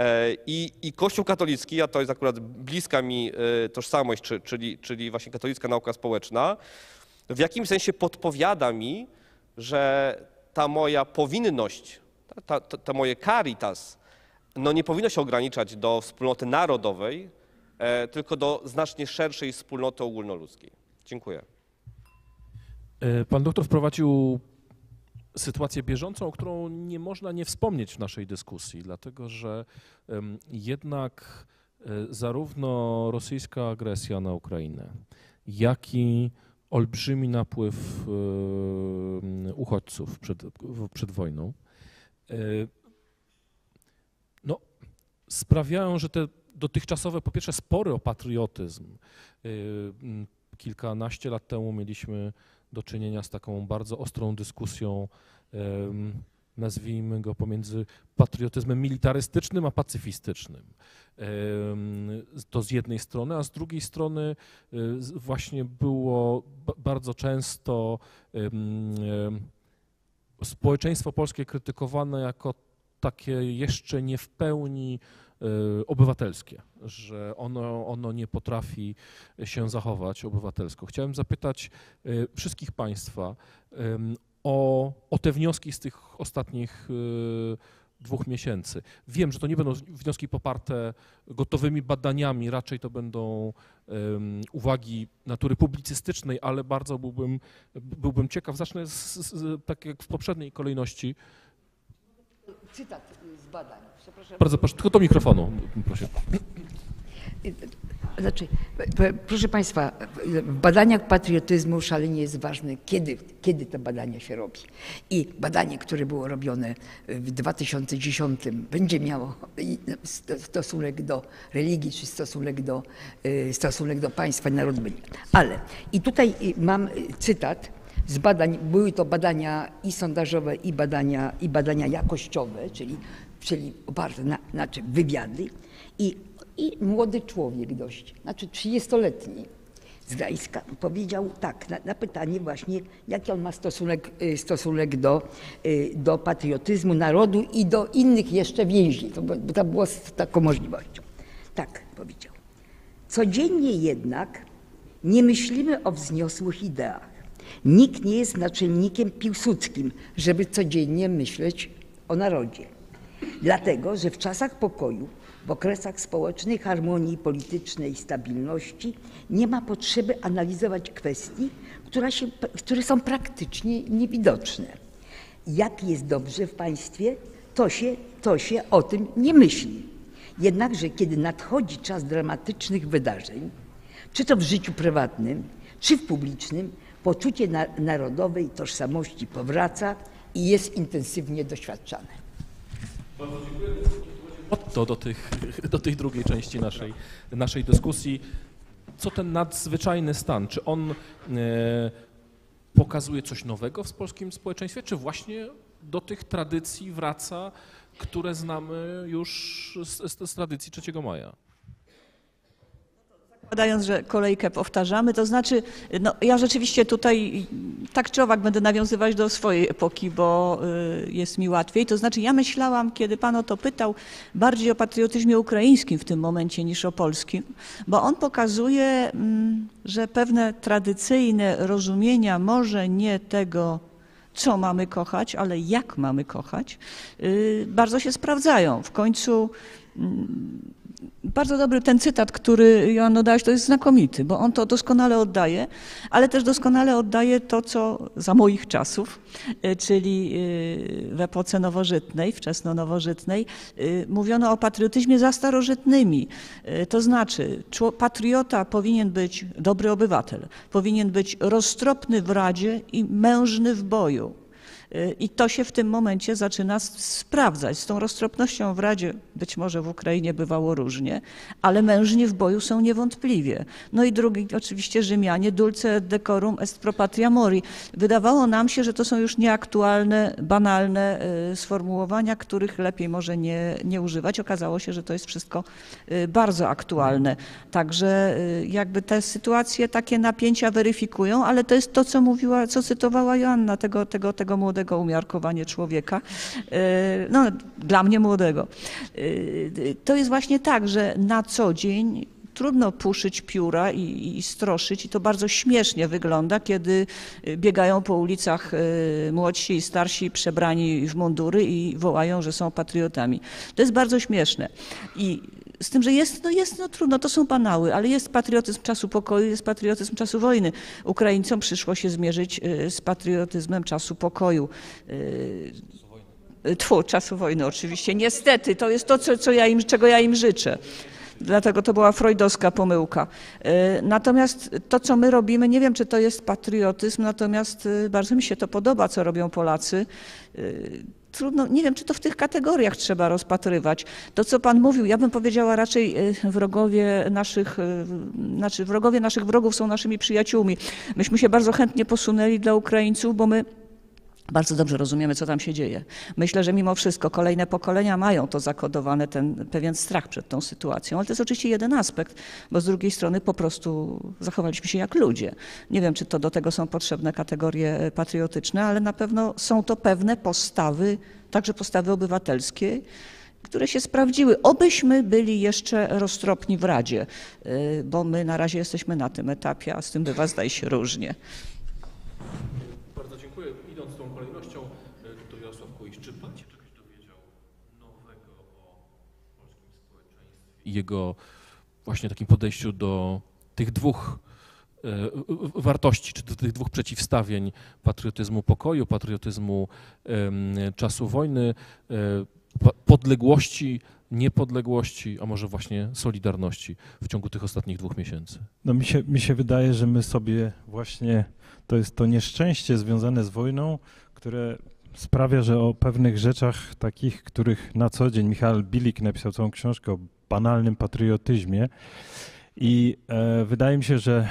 I Kościół katolicki, a to jest akurat bliska mi tożsamość, czyli właśnie katolicka nauka społeczna, w jakimś sensie podpowiada mi, że ta moja powinność, ta moje caritas, no nie powinno się ograniczać do wspólnoty narodowej, tylko do znacznie szerszej wspólnoty ogólnoludzkiej. Dziękuję. Pan doktor wprowadził sytuację bieżącą, o którą nie można nie wspomnieć w naszej dyskusji, dlatego że jednak zarówno rosyjska agresja na Ukrainę, jak i olbrzymi napływ uchodźców przed wojną no, sprawiają, że te dotychczasowe, po pierwsze, spory o patriotyzm. Kilkanaście lat temu mieliśmy do czynienia z taką bardzo ostrą dyskusją, nazwijmy go, pomiędzy patriotyzmem militarystycznym a pacyfistycznym. To z jednej strony, a z drugiej strony właśnie było bardzo często społeczeństwo polskie krytykowane jako takie jeszcze nie w pełni obywatelskie, że ono nie potrafi się zachować obywatelsko. Chciałem zapytać wszystkich Państwa o te wnioski z tych ostatnich 2 miesięcy. Wiem, że to nie będą wnioski poparte gotowymi badaniami, raczej to będą uwagi natury publicystycznej, ale bardzo byłbym ciekaw, zacznę tak jak w poprzedniej kolejności. Cytat z badań. Przepraszam. Bardzo proszę, tylko do mikrofonu, proszę. Znaczy, proszę Państwa, w badaniach patriotyzmu szalenie jest ważne, kiedy te badania się robi. I badanie, które było robione w 2010 będzie miało stosunek do religii, czy stosunek do państwa i narodu. Ale i tutaj mam cytat z badań, były to badania i sondażowe, i badania jakościowe, czyli oparte na wywiady. I młody człowiek dość, znaczy 30-letni z Gdańska powiedział tak, na pytanie właśnie, jaki on ma stosunek do patriotyzmu, narodu i do innych jeszcze więzi, bo to było z taką możliwością. Tak powiedział. Codziennie jednak nie myślimy o wzniosłych ideach. Nikt nie jest naczelnikiem piłsudskim, żeby codziennie myśleć o narodzie. Dlatego, że w czasach pokoju, w okresach społecznej harmonii politycznej i stabilności nie ma potrzeby analizować kwestii, które są praktycznie niewidoczne. Jak jest dobrze w państwie, to się o tym nie myśli. Jednakże kiedy nadchodzi czas dramatycznych wydarzeń, czy to w życiu prywatnym, czy w publicznym, poczucie narodowej tożsamości powraca i jest intensywnie doświadczane. Bardzo dziękuję. To do tej drugiej części naszej dyskusji. Co ten nadzwyczajny stan? Czy on pokazuje coś nowego w polskim społeczeństwie, czy właśnie do tych tradycji wraca, które znamy już z tradycji 3 maja? Zakładając, że kolejkę powtarzamy, to znaczy, no, ja rzeczywiście tutaj tak czy owak będę nawiązywać do swojej epoki, bo jest mi łatwiej. To znaczy, ja myślałam, kiedy pan o to pytał, bardziej o patriotyzmie ukraińskim w tym momencie niż o polskim, bo on pokazuje, że pewne tradycyjne rozumienia może nie tego, co mamy kochać, ale jak mamy kochać, bardzo się sprawdzają. W końcu bardzo dobry ten cytat, który Joanno dałeś, to jest znakomity, bo on to doskonale oddaje, ale też doskonale oddaje to, co za moich czasów, czyli w epoce nowożytnej, wczesno-nowożytnej, mówiono o patriotyzmie za starożytnymi. To znaczy, patriota powinien być dobry obywatel, powinien być roztropny w radzie i mężny w boju. I to się w tym momencie zaczyna sprawdzać. Z tą roztropnością w Radzie być może w Ukrainie bywało różnie, ale mężni w boju są niewątpliwie. No i drugi oczywiście Rzymianie, dulce et decorum est pro patria mori. Wydawało nam się, że to są już nieaktualne, banalne sformułowania, których lepiej może nie używać. Okazało się, że to jest wszystko bardzo aktualne. Także jakby te sytuacje, takie napięcia weryfikują, ale to jest to, co cytowała Joanna, tego młodego umiarkowanie człowieka, no dla mnie młodego. To jest właśnie tak, że na co dzień trudno puszyć pióra i stroszyć i to bardzo śmiesznie wygląda, kiedy biegają po ulicach młodsi i starsi przebrani w mundury i wołają, że są patriotami. To jest bardzo śmieszne. I z tym, że jest trudno, to są banały, ale jest patriotyzm czasu pokoju, jest patriotyzm czasu wojny. Ukraińcom przyszło się zmierzyć z patriotyzmem czasu pokoju. Czasu wojny oczywiście. Niestety, to jest to, czego ja im życzę. Dlatego to była freudowska pomyłka. Natomiast to, co my robimy, nie wiem, czy to jest patriotyzm, natomiast bardzo mi się to podoba, co robią Polacy. Trudno, nie wiem, czy to w tych kategoriach trzeba rozpatrywać. To, co pan mówił, ja bym powiedziała raczej wrogowie naszych wrogów są naszymi przyjaciółmi. Myśmy się bardzo chętnie posunęli dla Ukraińców, bo my bardzo dobrze rozumiemy, co tam się dzieje. Myślę, że mimo wszystko kolejne pokolenia mają to zakodowane, ten pewien strach przed tą sytuacją, ale to jest oczywiście jeden aspekt, bo z drugiej strony po prostu zachowaliśmy się jak ludzie. Nie wiem, czy to do tego są potrzebne kategorie patriotyczne, ale na pewno są to pewne postawy, także postawy obywatelskie, które się sprawdziły. Obyśmy byli jeszcze roztropni w Radzie, bo my na razie jesteśmy na tym etapie, a z tym bywa zdaje się różnie. Bardzo dziękuję. Idąc tą kolejnością, dr Jarosław Kuisz, czy pan się czegoś dowiedział nowego o polskim społeczeństwie i jego właśnie takim podejściu do tych dwóch wartości, czy do tych dwóch przeciwstawień patriotyzmu pokoju, patriotyzmu czasu wojny, podległości, niepodległości, a może właśnie solidarności w ciągu tych ostatnich 2 miesięcy? No mi się wydaje, że my sobie właśnie, to jest to nieszczęście związane z wojną, które sprawia, że o pewnych rzeczach takich, których na co dzień Michał Bilik napisał całą książkę o banalnym patriotyzmie i wydaje mi się, że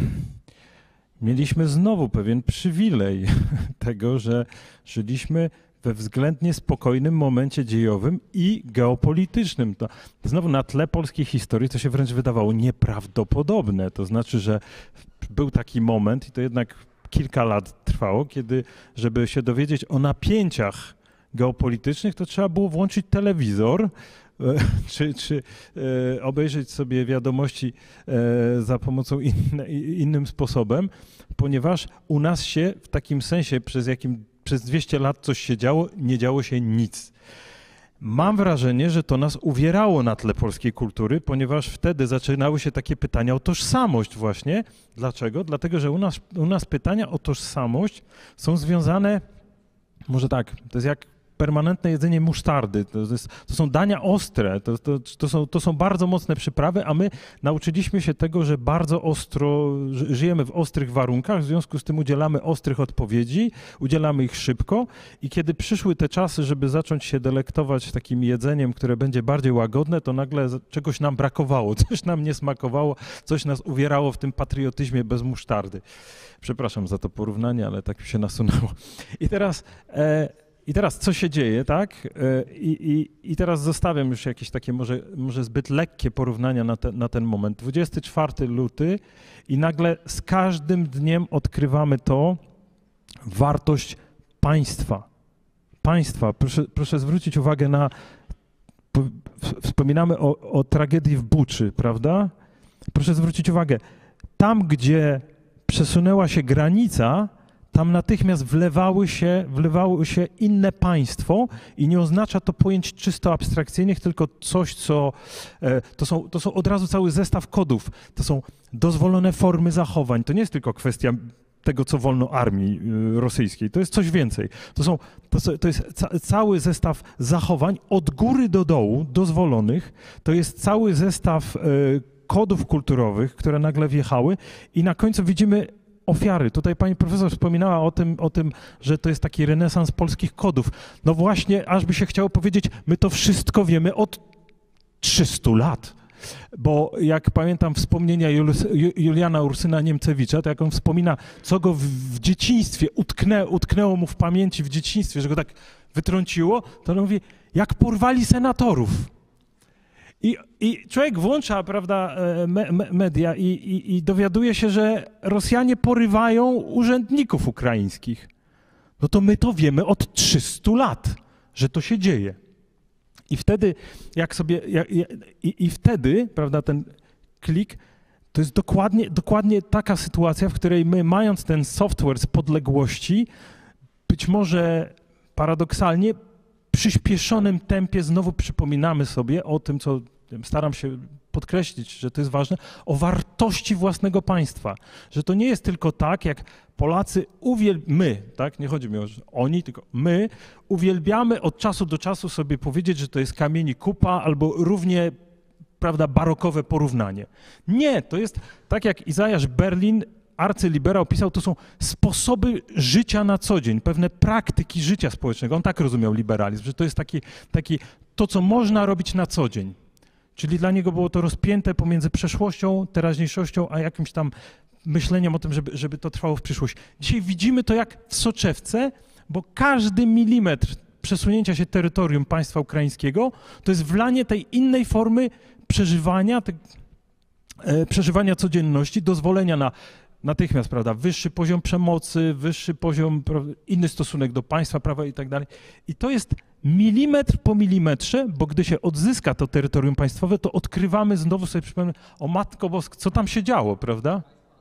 mieliśmy znowu pewien przywilej tego, że żyliśmy we względnie spokojnym momencie dziejowym i geopolitycznym. To znowu na tle polskiej historii to się wręcz wydawało nieprawdopodobne. To znaczy, że był taki moment i to jednak kilka lat trwało, kiedy żeby się dowiedzieć o napięciach geopolitycznych, to trzeba było włączyć telewizor, czy obejrzeć sobie wiadomości za pomocą innym sposobem, ponieważ u nas się w takim sensie przez 200 lat coś się działo, nie działo się nic. Mam wrażenie, że to nas uwierało na tle polskiej kultury, ponieważ wtedy zaczynały się takie pytania o tożsamość właśnie. Dlaczego? Dlatego, że u nas pytania o tożsamość są związane, może tak, to jest jak permanentne jedzenie musztardy, to są dania ostre, to są bardzo mocne przyprawy, a my nauczyliśmy się tego, że bardzo ostro, żyjemy w ostrych warunkach, w związku z tym udzielamy ostrych odpowiedzi, udzielamy ich szybko i kiedy przyszły te czasy, żeby zacząć się delektować takim jedzeniem, które będzie bardziej łagodne, to nagle czegoś nam brakowało, coś nam nie smakowało, coś nas uwierało w tym patriotyzmie bez musztardy. Przepraszam za to porównanie, ale tak mi się nasunęło. I teraz co się dzieje, tak? I teraz zostawiam już jakieś takie może zbyt lekkie porównania na ten moment. 24 luty i nagle z każdym dniem odkrywamy wartość państwa. Państwa. Proszę zwrócić uwagę wspominamy o tragedii w Buczy, prawda? Proszę zwrócić uwagę, tam gdzie przesunęła się granica, tam natychmiast wlewały się inne państwo i nie oznacza to pojęć czysto abstrakcyjnych, tylko coś, to są od razu cały zestaw kodów, to są dozwolone formy zachowań, to nie jest tylko kwestia tego, co wolno armii rosyjskiej, to jest coś więcej. To jest cały zestaw zachowań od góry do dołu dozwolonych, to jest cały zestaw kodów kulturowych, które nagle wjechały i na końcu widzimy ofiary. Tutaj pani profesor wspominała o tym, że to jest taki renesans polskich kodów. No właśnie, aż by się chciało powiedzieć, my to wszystko wiemy od 300 lat. Bo jak pamiętam wspomnienia Juliana Ursyna Niemcewicza, to jak on wspomina, co go w dzieciństwie utknęło mu w pamięci w dzieciństwie, że go tak wytrąciło, to on mówi, jak porwali senatorów. I człowiek włącza, prawda, media i dowiaduje się, że Rosjanie porywają urzędników ukraińskich. No to my to wiemy od 300 lat, że to się dzieje. I wtedy, wtedy, prawda, ten klik, to jest dokładnie taka sytuacja, w której my, mając ten software z podległości, być może paradoksalnie w przyspieszonym tempie znowu przypominamy sobie o tym, co staram się podkreślić, że to jest ważne, o wartości własnego państwa. Że to nie jest tylko tak, jak Polacy my, tak, nie chodzi mi o oni, tylko my uwielbiamy od czasu do czasu sobie powiedzieć, że to jest kamieni kupa albo równie, prawda, barokowe porównanie. Nie, to jest tak jak Izajasz Berlin, arcyliberał pisał, to są sposoby życia na co dzień, pewne praktyki życia społecznego. On tak rozumiał liberalizm, że to jest to, co można robić na co dzień. Czyli dla niego było to rozpięte pomiędzy przeszłością, teraźniejszością, a jakimś tam myśleniem o tym, żeby to trwało w przyszłość. Dzisiaj widzimy to jak w soczewce, bo każdy milimetr przesunięcia się terytorium państwa ukraińskiego to jest wlanie tej innej formy przeżywania codzienności, dozwolenia na natychmiast, prawda, wyższy poziom przemocy, wyższy poziom, inny stosunek do państwa, prawa i tak dalej. I to jest milimetr po milimetrze, bo gdy się odzyska to terytorium państwowe, to odkrywamy, znowu sobie przypomnę, o Matko Boska, co tam się działo, prawda?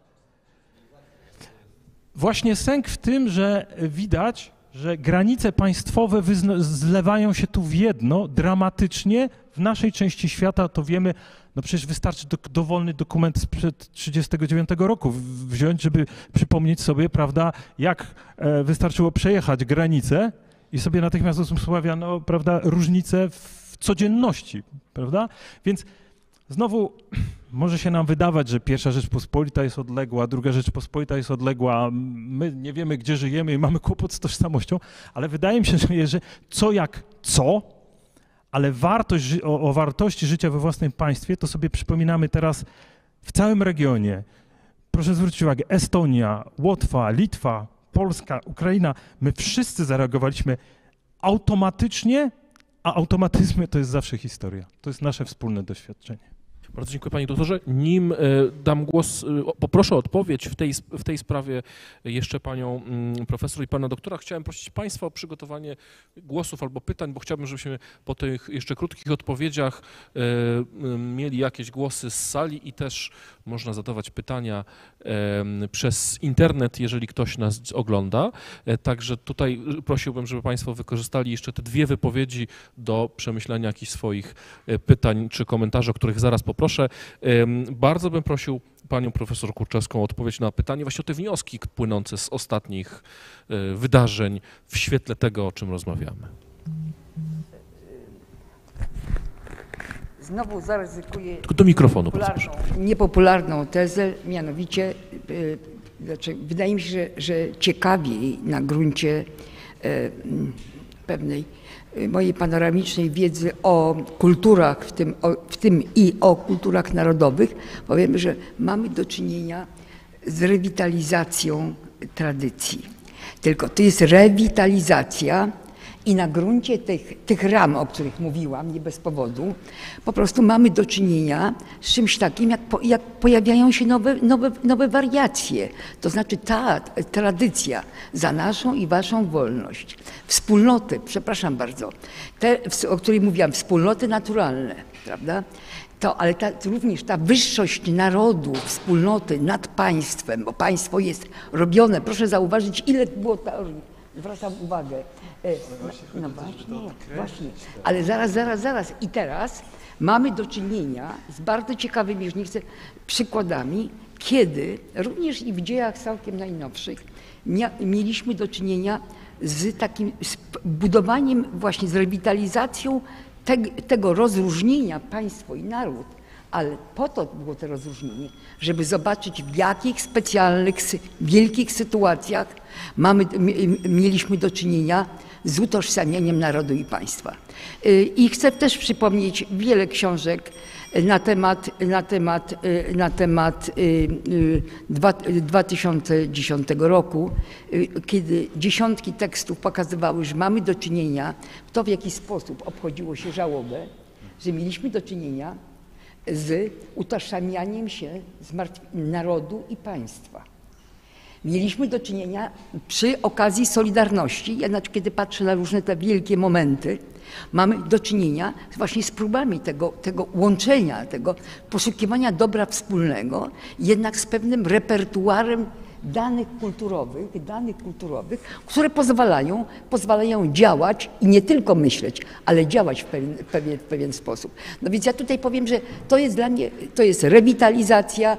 Właśnie sęk w tym, że widać, że granice państwowe zlewają się tu w jedno, dramatycznie. W naszej części świata to wiemy, no przecież wystarczy dowolny dokument sprzed 1939 roku wziąć, żeby przypomnieć sobie, prawda, jak wystarczyło przejechać granicę i sobie natychmiast usławia, prawda, różnice w codzienności, prawda? Więc znowu może się nam wydawać, że pierwsza Rzeczpospolita jest odległa, druga Rzeczpospolita jest odległa, my nie wiemy, gdzie żyjemy i mamy kłopot z tożsamością, ale wydaje mi się, że ale o wartości życia we własnym państwie to sobie przypominamy teraz w całym regionie. Proszę zwrócić uwagę, Estonia, Łotwa, Litwa, Polska, Ukraina, my wszyscy zareagowaliśmy automatycznie, a automatyzmy to jest zawsze historia. To jest nasze wspólne doświadczenie. Bardzo dziękuję panie doktorze. Nim dam głos, poproszę o odpowiedź w tej sprawie jeszcze panią profesor i pana doktora. Chciałem prosić państwa o przygotowanie głosów albo pytań, bo chciałbym, żebyśmy po tych jeszcze krótkich odpowiedziach mieli jakieś głosy z sali i też można zadawać pytania przez internet, jeżeli ktoś nas ogląda. Także tutaj prosiłbym, żeby państwo wykorzystali jeszcze te 2 wypowiedzi do przemyślenia jakichś swoich pytań czy komentarzy, o których zaraz poproszę. Bardzo bym prosił panią profesor Kurczewską o odpowiedź na pytanie, właśnie o te wnioski płynące z ostatnich wydarzeń w świetle tego, o czym rozmawiamy. Znowu zaryzykuję Tylko do mikrofonu. niepopularną tezę, mianowicie znaczy, wydaje mi się, że ciekawiej na gruncie pewnej mojej panoramicznej wiedzy o kulturach, w tym i o kulturach narodowych, powiem, że mamy do czynienia z rewitalizacją tradycji. Tylko to jest rewitalizacja i na gruncie tych ram, o których mówiłam, nie bez powodu, po prostu mamy do czynienia z czymś takim, jak pojawiają się nowe wariacje. To znaczy ta tradycja za naszą i waszą wolność, wspólnoty, przepraszam bardzo, te, o której mówiłam, wspólnoty naturalne, prawda? Ale również ta wyższość narodu, wspólnoty nad państwem, bo państwo jest robione, proszę zauważyć, ile było teorii. Zwracam uwagę. No właśnie. Ale zaraz. I teraz mamy do czynienia z bardzo ciekawymi, już nie chcę, przykładami, kiedy również i w dziejach całkiem najnowszych mieliśmy do czynienia z takim budowaniem, właśnie z rewitalizacją tego rozróżnienia państwo i naród. Ale po to było to rozróżnienie, żeby zobaczyć, w jakich specjalnych, wielkich sytuacjach mieliśmy do czynienia z utożsamieniem narodu i państwa. I chcę też przypomnieć wiele książek na temat 2010 roku, kiedy dziesiątki tekstów pokazywały, że mamy do czynienia, w jaki sposób obchodziło się żałobę, że mieliśmy do czynienia z utożsamianiem się narodu i państwa. Mieliśmy do czynienia przy okazji Solidarności, kiedy patrzę na różne te wielkie momenty, mamy do czynienia właśnie z próbami tego łączenia, tego poszukiwania dobra wspólnego, jednak z pewnym repertuarem danych kulturowych, które pozwalają działać i nie tylko myśleć, ale działać w pewien sposób. No więc ja tutaj powiem, że to jest dla mnie, to jest rewitalizacja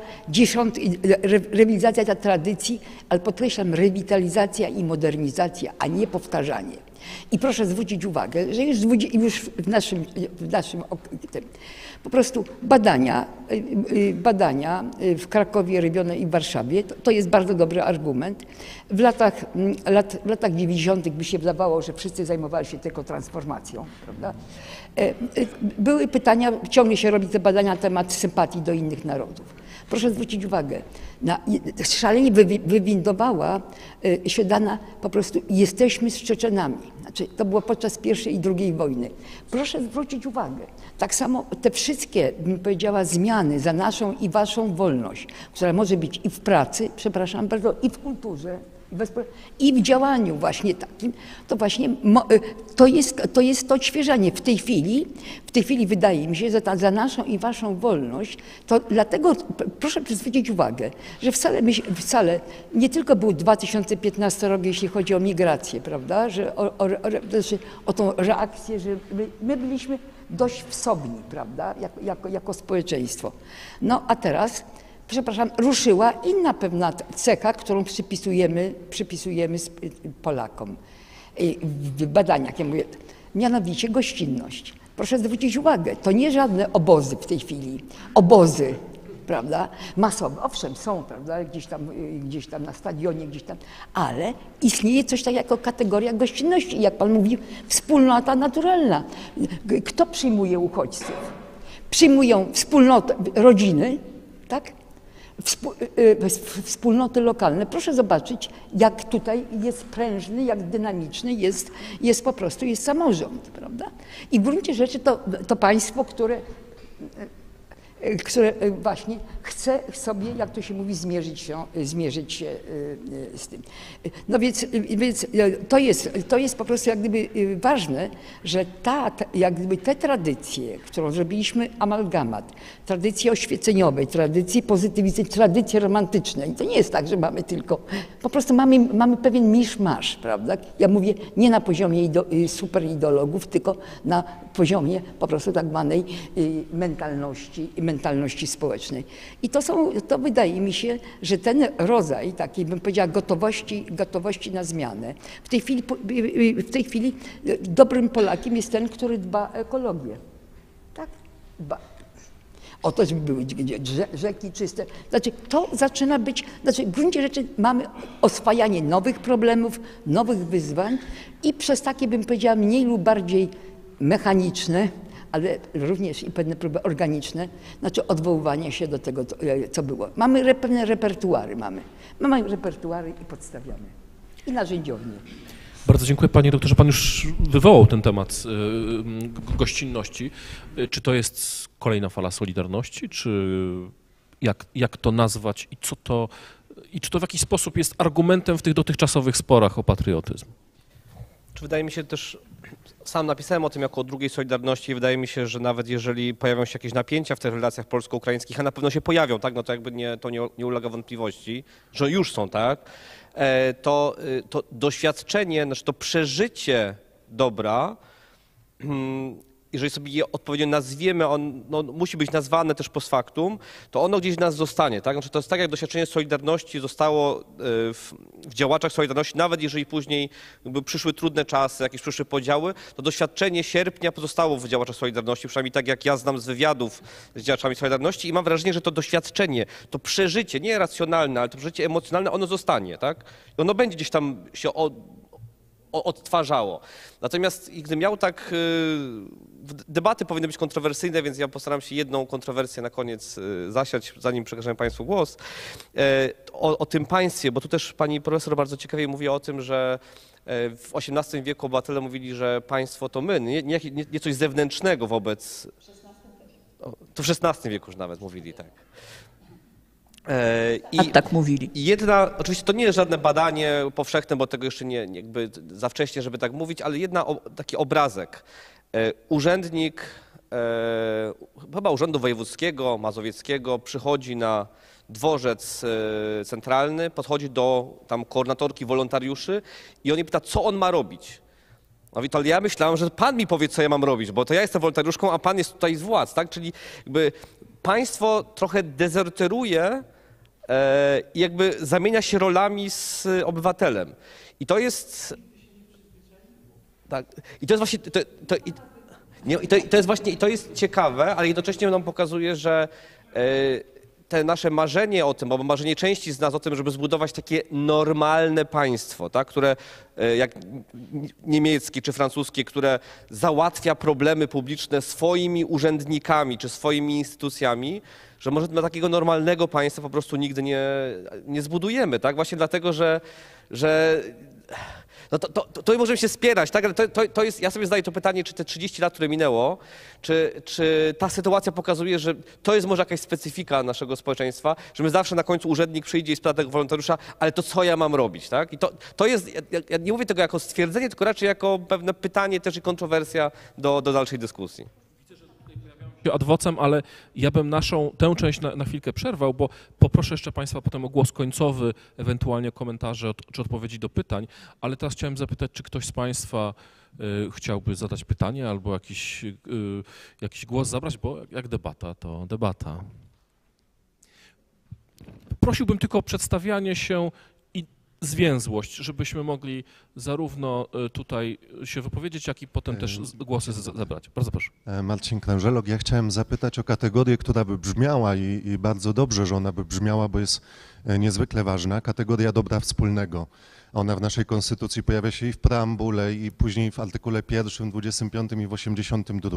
tradycji, ale podkreślam, rewitalizacja i modernizacja, a nie powtarzanie. I proszę zwrócić uwagę, że już w naszym po prostu badania w Krakowie robione i w Warszawie, to jest bardzo dobry argument. W latach 90. by się wydawało, że wszyscy zajmowali się tylko transformacją, prawda? Były pytania, ciągle się robi te badania na temat sympatii do innych narodów. Proszę zwrócić uwagę, szalenie wywindowała się dana po prostu jesteśmy z Czeczenami. Znaczy, to było podczas I i II wojny. Proszę zwrócić uwagę, tak samo te wszystkie, bym powiedziała, zmiany za naszą i waszą wolność, która może być i w pracy, przepraszam bardzo, i w kulturze, i w działaniu właśnie takim, to właśnie to jest to odświeżanie. W tej chwili wydaje mi się, że za naszą i waszą wolność, to dlatego proszę zwrócić uwagę, że wcale nie tylko był 2015 rok, jeśli chodzi o migrację, prawda, że o tą reakcję, że my byliśmy dość wsobni, prawda, jako społeczeństwo. No a teraz, przepraszam, ruszyła inna pewna cecha, którą przypisujemy Polakom w badaniach, jak ja mówię, mianowicie gościnność. Proszę zwrócić uwagę, to nie żadne obozy w tej chwili, obozy, prawda, masowe, owszem, są, prawda, gdzieś tam na stadionie, gdzieś tam, ale istnieje coś takiego jako kategoria gościnności, jak pan mówił, wspólnota naturalna. Kto przyjmuje uchodźców? Przyjmują wspólnotę, rodziny, tak? Wspólnoty lokalne. Proszę zobaczyć, jak tutaj jest prężny, jak dynamiczny jest po prostu samorząd, prawda? I w gruncie rzeczy to państwo, które które właśnie chce sobie, jak to się mówi, zmierzyć się z tym. No więc to jest po prostu jak gdyby ważne, że jak gdyby te tradycje, którą zrobiliśmy amalgamat, tradycje oświeceniowe, tradycje pozytywistyczne, tradycje romantyczne. I to nie jest tak, że mamy tylko, po prostu mamy pewien miszmasz, prawda? Ja mówię nie na poziomie superideologów, tylko na poziomie po prostu tak zwanej mentalności społecznej. I to wydaje mi się, że ten rodzaj takiej, bym powiedziała, gotowości na zmianę. W tej chwili dobrym Polakiem jest ten, który dba o ekologię. Tak? Dba. O to, żeby były rzeki czyste. Znaczy, to zaczyna być, w gruncie rzeczy mamy oswajanie nowych problemów, nowych wyzwań i przez takie, bym powiedziała, mniej lub bardziej mechaniczne, ale również i pewne próby organiczne, znaczy odwoływania się do tego, co było. Mamy pewne repertuary, mamy repertuary i podstawiamy. I narzędziownie. Bardzo dziękuję, panie doktorze. Pan już wywołał ten temat gościnności. Czy to jest kolejna fala Solidarności, czy jak to nazwać i czy to w jakiś sposób jest argumentem w tych dotychczasowych sporach o patriotyzm? Wydaje mi się też, sam napisałem o tym jako o drugiej Solidarności i wydaje mi się, że nawet jeżeli pojawią się jakieś napięcia w tych relacjach polsko-ukraińskich, a na pewno się pojawią, tak, no to jakby nie ulega wątpliwości, że już są, tak, to doświadczenie, znaczy to przeżycie dobra, jeżeli sobie je odpowiednio nazwiemy, musi być nazwane też post factum, to ono gdzieś w nas zostanie. Tak? Znaczy to jest tak, jak doświadczenie Solidarności zostało w działaczach Solidarności, nawet jeżeli później przyszły trudne czasy, jakieś przyszły podziały, to doświadczenie sierpnia pozostało w działaczach Solidarności, przynajmniej tak jak ja znam z wywiadów z działaczami Solidarności i mam wrażenie, że to doświadczenie, to przeżycie, nie racjonalne, ale to przeżycie emocjonalne, ono zostanie. Tak? I ono będzie gdzieś tam się odtwarzało. Natomiast gdybym miał tak, debaty powinny być kontrowersyjne, więc ja postaram się jedną kontrowersję na koniec zasiać, zanim przekażę Państwu głos, o tym państwie, bo tu też pani profesor bardzo ciekawie mówi o tym, że w XVIII wieku obywatele mówili, że państwo to my, nie coś zewnętrznego wobec... To w XVI wieku już nawet mówili, tak. Tak mówili. Oczywiście to nie jest żadne badanie powszechne, bo tego jeszcze nie jakby za wcześnie, żeby tak mówić, ale taki obrazek. Urzędnik chyba Urzędu Wojewódzkiego, Mazowieckiego przychodzi na dworzec centralny, podchodzi do tam koordynatorki wolontariuszy i on jej pyta, co on ma robić. Mówi, to ja myślałem, że pan mi powie, co ja mam robić, bo to ja jestem wolontariuszką, a pan jest tutaj z władz, tak? Czyli jakby państwo trochę dezerteruje i jakby zamienia się rolami z obywatelem. I to jest... Tak, i to jest właśnie... To jest ciekawe, ale jednocześnie nam pokazuje, że te nasze marzenie o tym, albo marzenie części z nas o tym, żeby zbudować takie normalne państwo, tak, które jak niemieckie czy francuskie, które załatwia problemy publiczne swoimi urzędnikami czy swoimi instytucjami, że może dla takiego normalnego państwa po prostu nigdy nie zbudujemy, tak? Właśnie dlatego, że no to możemy się spierać, tak? Ale to jest, ja sobie zadaję to pytanie, czy te 30 lat, które minęło, czy ta sytuacja pokazuje, że to jest może jakaś specyfika naszego społeczeństwa, że my zawsze na końcu urzędnik przyjdzie i spyta tego wolontariusza, ale to co ja mam robić, tak? I to jest, ja nie mówię tego jako stwierdzenie, tylko raczej jako pewne pytanie też i kontrowersja do dalszej dyskusji. Ad vocem, ale ja bym tę część na chwilkę przerwał, bo poproszę jeszcze Państwa potem o głos końcowy, ewentualnie komentarze czy odpowiedzi do pytań, ale teraz chciałem zapytać, czy ktoś z Państwa chciałby zadać pytanie albo jakiś głos zabrać, bo jak debata, to debata. Prosiłbym tylko o przedstawianie się i zwięzłość, żebyśmy mogli zarówno tutaj się wypowiedzieć, jak i potem też głosy zabrać. Bardzo proszę. Marcin Krężelok, ja chciałem zapytać o kategorię, która by brzmiała i bardzo dobrze, że ona by brzmiała, bo jest niezwykle ważna, kategoria dobra wspólnego. Ona w naszej konstytucji pojawia się i w preambule, i później w artykule 1, 25 i w 82.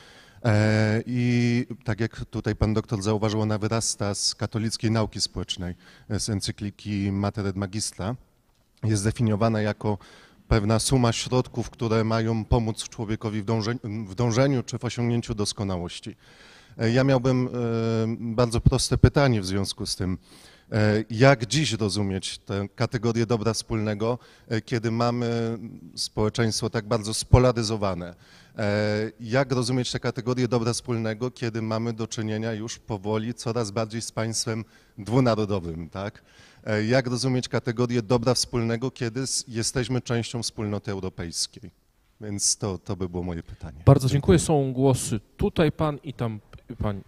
I tak jak tutaj pan doktor zauważył, ona wyrasta z katolickiej nauki społecznej, z encykliki Mater et Magistra. Jest zdefiniowana jako pewna suma środków, które mają pomóc człowiekowi w dążeniu czy w osiągnięciu doskonałości. Ja miałbym bardzo proste pytanie w związku z tym. Jak dziś rozumieć tę kategorię dobra wspólnego, kiedy mamy społeczeństwo tak bardzo spolaryzowane? Jak rozumieć tę kategorię dobra wspólnego, kiedy mamy do czynienia już powoli coraz bardziej z państwem dwunarodowym, tak? Jak rozumieć kategorię dobra wspólnego, kiedy jesteśmy częścią wspólnoty europejskiej? Więc to by było moje pytanie. Bardzo dziękuję. Są głosy tutaj pan i tam pani.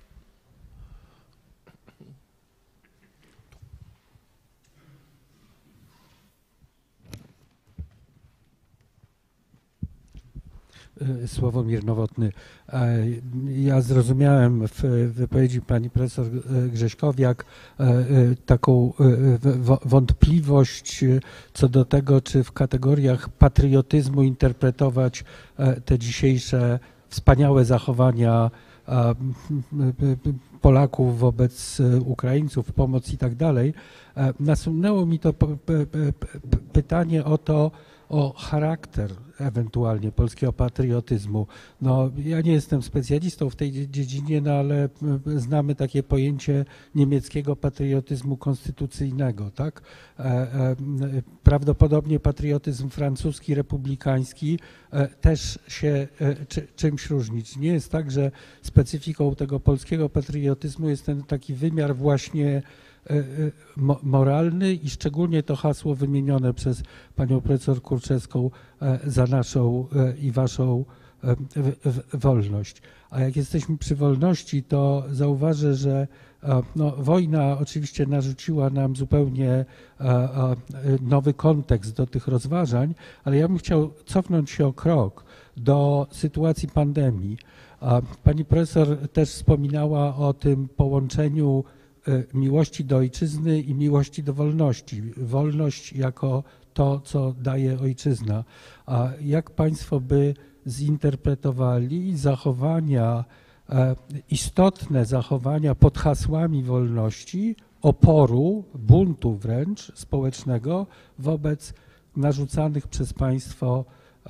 Sławomir Nowotny. Ja zrozumiałem w wypowiedzi pani profesor Grześkowiak taką wątpliwość co do tego, czy w kategoriach patriotyzmu interpretować te dzisiejsze wspaniałe zachowania Polaków wobec Ukraińców, pomoc i tak dalej. Nasunęło mi to pytanie o charakter ewentualnie polskiego patriotyzmu. No, ja nie jestem specjalistą w tej dziedzinie, no, ale znamy takie pojęcie niemieckiego patriotyzmu konstytucyjnego, tak? Prawdopodobnie patriotyzm francuski, republikański też się czymś różni. Nie jest tak, że specyfiką tego polskiego patriotyzmu jest ten taki wymiar właśnie moralny i szczególnie to hasło wymienione przez panią profesor Kurczewską za naszą i waszą wolność. A jak jesteśmy przy wolności, to zauważę, że no, wojna oczywiście narzuciła nam zupełnie nowy kontekst do tych rozważań, ale ja bym chciał cofnąć się o krok do sytuacji pandemii. Pani profesor też wspominała o tym połączeniu miłości do ojczyzny i miłości do wolności. Wolność jako to, co daje ojczyzna. A jak państwo by zinterpretowali zachowania, istotne zachowania pod hasłami wolności, oporu, buntu wręcz społecznego wobec narzucanych przez państwo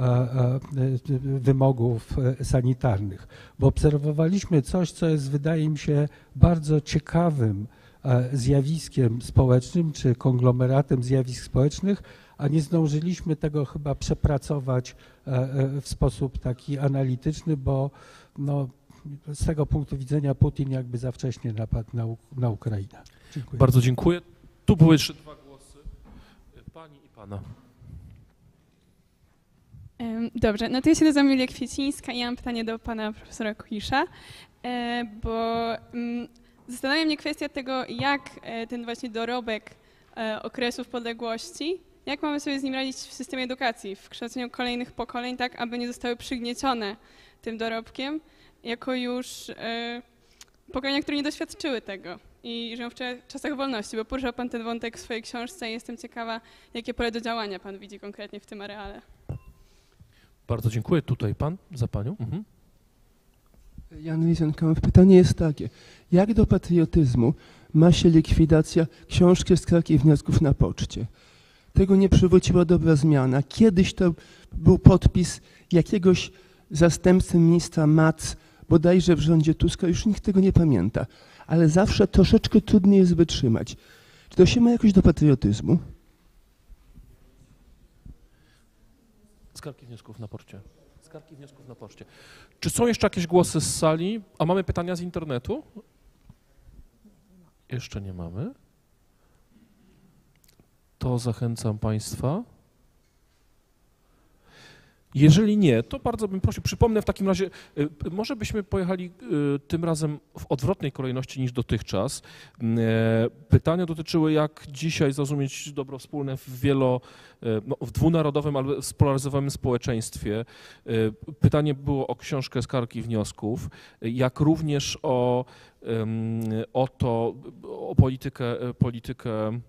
wymogów sanitarnych, bo obserwowaliśmy coś, co jest, wydaje mi się, bardzo ciekawym zjawiskiem społecznym, czy konglomeratem zjawisk społecznych, a nie zdążyliśmy tego chyba przepracować w sposób taki analityczny, bo no, z tego punktu widzenia Putin jakby za wcześnie napadł na Ukrainę. Dziękuję. Bardzo dziękuję. Tu były jeszcze dwa głosy, pani i pana. Dobrze, no to ja się nazywam Julia Kwiecińska i ja mam pytanie do pana profesora Kujisza, bo zastanawia mnie kwestia tego, jak ten właśnie dorobek okresów podległości, jak mamy sobie z nim radzić w systemie edukacji, w kształceniu kolejnych pokoleń, tak aby nie zostały przygniecione tym dorobkiem, jako już pokolenia, które nie doświadczyły tego i żyją w czasach wolności, bo poruszał pan ten wątek w swojej książce i jestem ciekawa, jakie pole do działania pan widzi konkretnie w tym areale. Bardzo dziękuję. Tutaj pan, za panią. Mhm. Jan Wiesenkamp, pytanie jest takie. Jak do patriotyzmu ma się likwidacja książki skarg i wniosków na poczcie? Tego nie przywróciła dobra zmiana. Kiedyś to był podpis jakiegoś zastępcy ministra Mac, bodajże w rządzie Tuska, już nikt tego nie pamięta. Ale zawsze troszeczkę trudniej jest wytrzymać. Czy to się ma jakoś do patriotyzmu? Skargi wniosków na poczcie. Skargi wniosków na poczcie. Czy są jeszcze jakieś głosy z sali? A mamy pytania z internetu? Jeszcze nie mamy. To zachęcam państwa. Jeżeli nie, to bardzo bym prosił, przypomnę w takim razie, może byśmy pojechali tym razem w odwrotnej kolejności niż dotychczas. Pytania dotyczyły, jak dzisiaj zrozumieć dobro wspólne w dwunarodowym, ale spolaryzowanym społeczeństwie. Pytanie było o książkę skarg i wniosków, jak również o politykę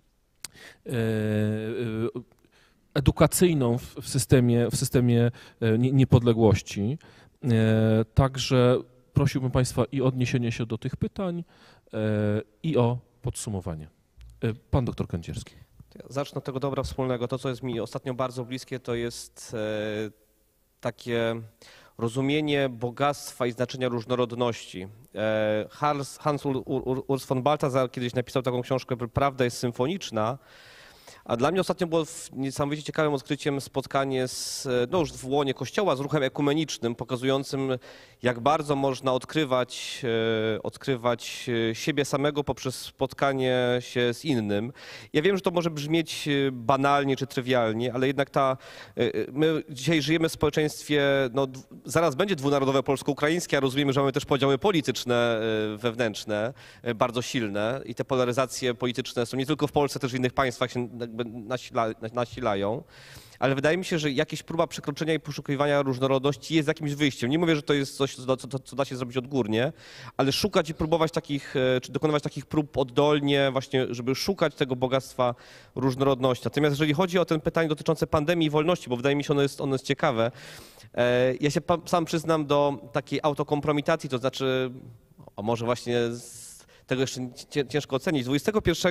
edukacyjną w systemie niepodległości. Także prosiłbym państwa i o odniesienie się do tych pytań i o podsumowanie. Pan doktor Kędzierski. Ja zacznę od tego dobra wspólnego. To, co jest mi ostatnio bardzo bliskie, to jest takie rozumienie bogactwa i znaczenia różnorodności. Hans Urs von Balthasar kiedyś napisał taką książkę Prawda jest symfoniczna, a dla mnie ostatnio było niesamowicie ciekawym odkryciem spotkanie już w łonie Kościoła z ruchem ekumenicznym, pokazującym, jak bardzo można odkrywać siebie samego poprzez spotkanie się z innym. Ja wiem, że to może brzmieć banalnie czy trywialnie, ale jednak my dzisiaj żyjemy w społeczeństwie, zaraz będzie dwunarodowe polsko-ukraińskie, a rozumiemy, że mamy też podziały polityczne, wewnętrzne, bardzo silne i te polaryzacje polityczne są nie tylko w Polsce, też w innych państwach się nasilają. Ale wydaje mi się, że jakaś próba przekroczenia i poszukiwania różnorodności jest jakimś wyjściem. Nie mówię, że to jest coś, co da się zrobić odgórnie, ale szukać i próbować czy dokonywać takich prób oddolnie, właśnie, żeby szukać tego bogactwa różnorodności. Natomiast jeżeli chodzi o ten pytanie dotyczące pandemii i wolności, bo wydaje mi się, ono jest ciekawe, ja się sam przyznam do takiej autokompromitacji, to znaczy, może właśnie tego jeszcze ciężko ocenić. 21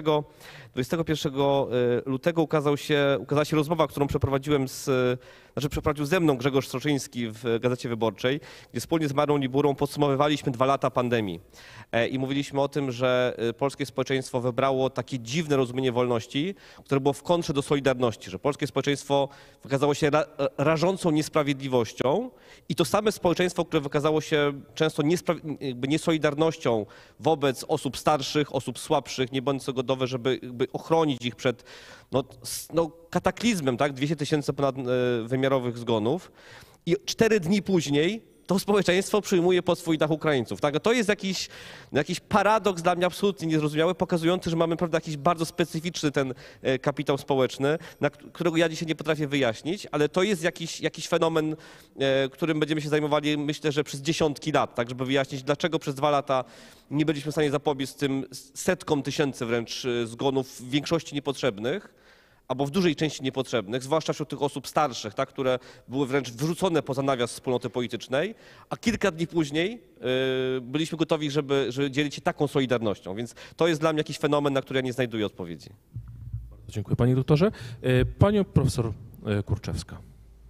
lutego ukazała się rozmowa, którą przeprowadził ze mną Grzegorz Stroczyński w Gazecie Wyborczej, gdzie wspólnie z Marią Liburą podsumowywaliśmy 2 lata pandemii i mówiliśmy o tym, że polskie społeczeństwo wybrało takie dziwne rozumienie wolności, które było w kontrze do solidarności, że polskie społeczeństwo wykazało się rażącą niesprawiedliwością i to same społeczeństwo, które wykazało się często niesolidarnością wobec osób starszych, osób słabszych, nie będąc gotowe, żeby ochronić ich przed kataklizmem, tak? 200 000 ponadwymiarowych zgonów. I 4 dni później to społeczeństwo przyjmuje pod swój dach Ukraińców. Tak? To jest jakiś paradoks dla mnie absolutnie niezrozumiały, pokazujący, że mamy, prawda, jakiś bardzo specyficzny ten kapitał społeczny, którego ja dzisiaj nie potrafię wyjaśnić, ale to jest jakiś fenomen, którym będziemy się zajmowali, myślę, że przez dziesiątki lat, tak, żeby wyjaśnić, dlaczego przez 2 lata nie byliśmy w stanie zapobiec tym setkom tysięcy wręcz zgonów, w większości niepotrzebnych, albo w dużej części niepotrzebnych, zwłaszcza wśród tych osób starszych, tak, które były wręcz wyrzucone poza nawias wspólnoty politycznej, a kilka dni później byliśmy gotowi, żeby dzielić się taką solidarnością. Więc to jest dla mnie jakiś fenomen, na który ja nie znajduję odpowiedzi. Bardzo dziękuję, panie doktorze. Pani profesor Kurczewska.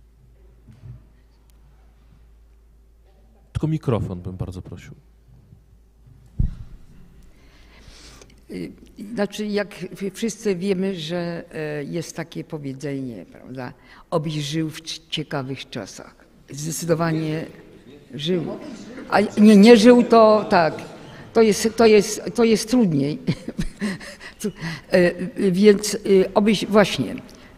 Tylko mikrofon bym bardzo prosił. Znaczy, jak wszyscy wiemy, że jest takie powiedzenie, prawda, obyś żył w ciekawych czasach. Zdecydowanie żył. A nie żył, to tak, to jest trudniej. Więc obyś właśnie,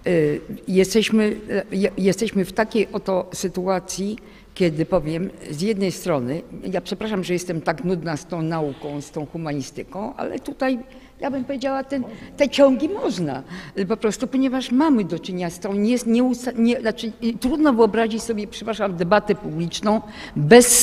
jesteśmy w takiej oto sytuacji, kiedy powiem, z jednej strony, ja przepraszam, że jestem tak nudna z tą nauką, z tą humanistyką, ale tutaj ja bym powiedziała, te ciągi można, po prostu, ponieważ mamy do czynienia z tą, trudno wyobrazić sobie, przepraszam, debatę publiczną bez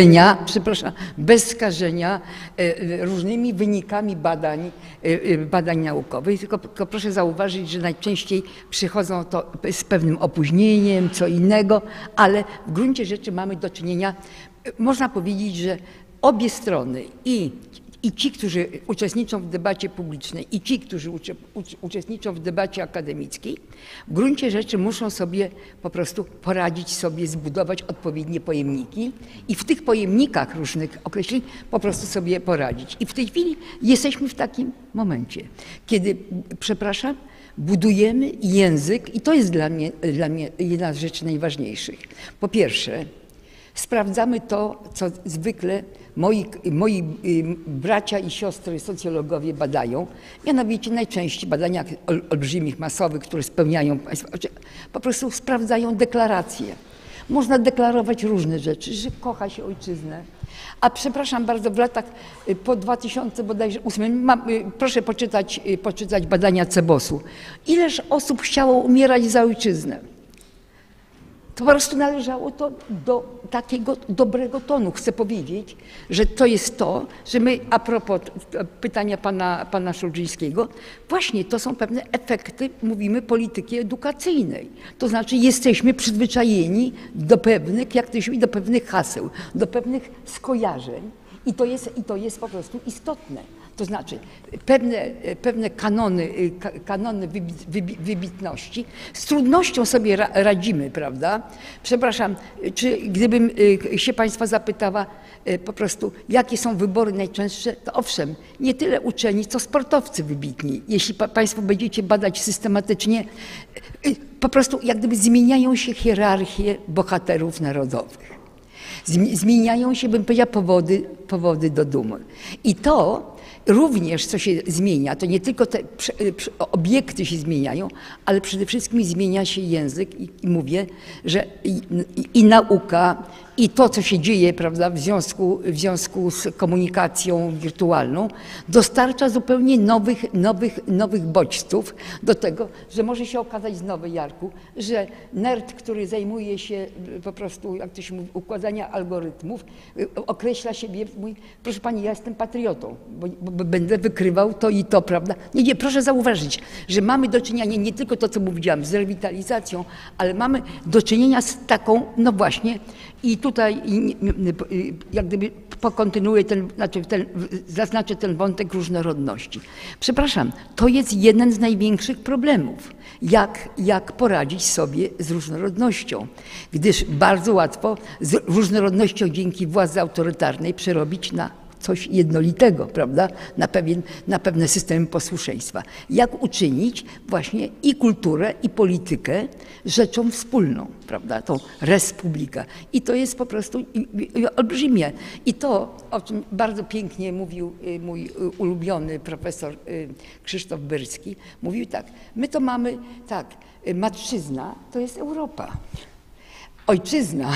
skażenia różnymi wynikami badań naukowych, tylko proszę zauważyć, że najczęściej przychodzą to z pewnym opóźnieniem, co innego, ale w gruncie rzeczy mamy do czynienia, można powiedzieć, że obie strony i ci, którzy uczestniczą w debacie publicznej, i ci, którzy uczestniczą w debacie akademickiej, w gruncie rzeczy muszą sobie po prostu poradzić sobie, zbudować odpowiednie pojemniki i w tych pojemnikach różnych określeń po prostu sobie poradzić. I w tej chwili jesteśmy w takim momencie, kiedy, przepraszam, budujemy język i to jest dla mnie jedna z rzeczy najważniejszych. Po pierwsze, sprawdzamy to, co zwykle moi bracia i siostry socjologowie badają, mianowicie najczęściej badania olbrzymich, masowych, które spełniają państwo, po prostu sprawdzają deklaracje. Można deklarować różne rzeczy, że kocha się ojczyznę. A przepraszam bardzo, w latach po 2008, proszę poczytać badania CBOS-u. Ileż osób chciało umierać za ojczyznę? To po prostu należało to do takiego dobrego tonu. Chcę powiedzieć, że to jest to, że my, a propos pytania pana Szulżyńskiego, właśnie to są pewne efekty, mówimy, polityki edukacyjnej. To znaczy jesteśmy przyzwyczajeni do pewnych, jak to się mówi, do pewnych haseł, do pewnych skojarzeń i to jest po prostu istotne. To znaczy pewne kanony wybitności z trudnością sobie radzimy, prawda? Przepraszam, czy gdybym się Państwa zapytała po prostu, jakie są wybory najczęstsze, to owszem, nie tyle uczeni, co sportowcy wybitni. Jeśli Państwo będziecie badać systematycznie, po prostu jak gdyby zmieniają się hierarchie bohaterów narodowych. Zmieniają się, bym powiedziała, powody do dumy. I to również, co się zmienia, to nie tylko te obiekty się zmieniają, ale przede wszystkim zmienia się język i mówię, że i nauka, i to, co się dzieje, prawda, w związku z komunikacją wirtualną, dostarcza zupełnie nowych bodźców do tego, że może się okazać znowu, Jarku, że nerd, który zajmuje się po prostu, jak to się mówi, układania algorytmów, określa siebie, mówi, proszę pani, ja jestem patriotą, bo będę wykrywał to i to, prawda? Nie, proszę zauważyć, że mamy do czynienia nie tylko to, co mówiłam, z rewitalizacją, ale mamy do czynienia z taką, no właśnie, i tutaj jak gdyby pokontynuuję zaznaczę ten wątek różnorodności. Przepraszam, to jest jeden z największych problemów. Jak poradzić sobie z różnorodnością? Gdyż bardzo łatwo z różnorodnością dzięki władzy autorytarnej przerobić na coś jednolitego, prawda? Na pewne systemy posłuszeństwa. Jak uczynić właśnie i kulturę, i politykę rzeczą wspólną, prawda? Tą res publica. I to jest po prostu olbrzymie. I to, o czym bardzo pięknie mówił mój ulubiony profesor Krzysztof Byrski, mówił tak, my to mamy tak, matczyzna to jest Europa. Ojczyzna,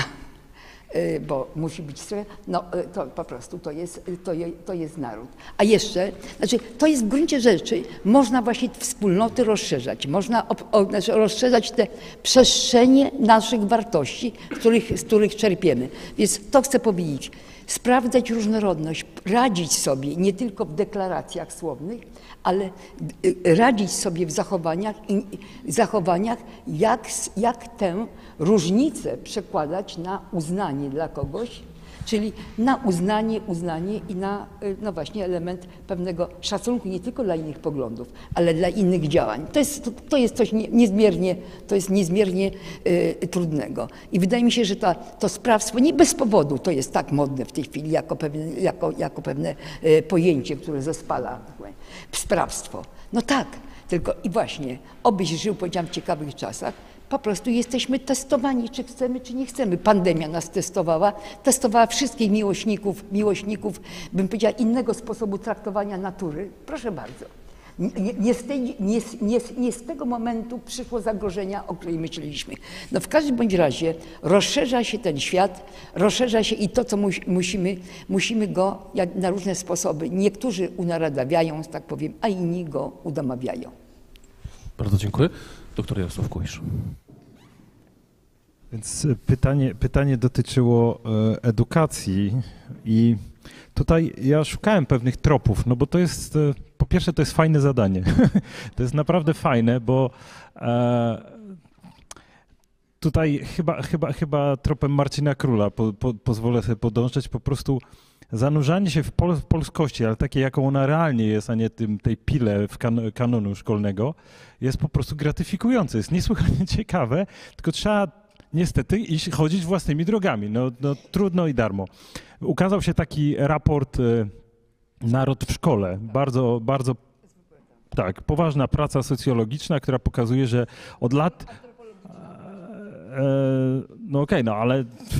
bo musi być, no to po prostu to jest naród. A jeszcze, znaczy to jest w gruncie rzeczy, można właśnie wspólnoty rozszerzać, można rozszerzać te przestrzenie naszych wartości, z których czerpiemy. Więc to chcę powiedzieć, sprawdzać różnorodność, radzić sobie nie tylko w deklaracjach słownych, ale radzić sobie w zachowaniach, jak tę różnicę przekładać na uznanie dla kogoś, czyli na uznanie i na no właśnie element pewnego szacunku nie tylko dla innych poglądów, ale dla innych działań. To jest coś niezmiernie trudnego. I wydaje mi się, że to sprawstwo, nie bez powodu to jest tak modne w tej chwili jako pewne pojęcie, które zespala sprawstwo. No tak, tylko i właśnie, obyś żył, powiedziałam, w ciekawych czasach, po prostu jesteśmy testowani, czy chcemy, czy nie chcemy. Pandemia nas testowała wszystkich miłośników, bym powiedziała, innego sposobu traktowania natury. Proszę bardzo. Nie z tego momentu przyszło zagrożenia, o której myśleliśmy. No w każdym bądź razie rozszerza się ten świat, rozszerza się i to, co musimy go na różne sposoby. Niektórzy unaradawiają, tak powiem, a inni go udamawiają. Bardzo dziękuję. Doktor Jarosław Kuisz. Więc pytanie dotyczyło edukacji i tutaj ja szukałem pewnych tropów, no bo to jest, po pierwsze to jest fajne zadanie. To jest naprawdę fajne, bo tutaj chyba tropem Marcina Króla pozwolę sobie podążać, po prostu zanurzanie się w polskości, ale takie, jaką ona realnie jest, a nie tej pile kanonu szkolnego, jest po prostu gratyfikujące, jest niesłychanie ciekawe, tylko trzeba niestety chodzić własnymi drogami, no trudno i darmo. Ukazał się taki raport Naród w szkole, bardzo tak, poważna praca socjologiczna, która pokazuje, że od lat, no okej, no ale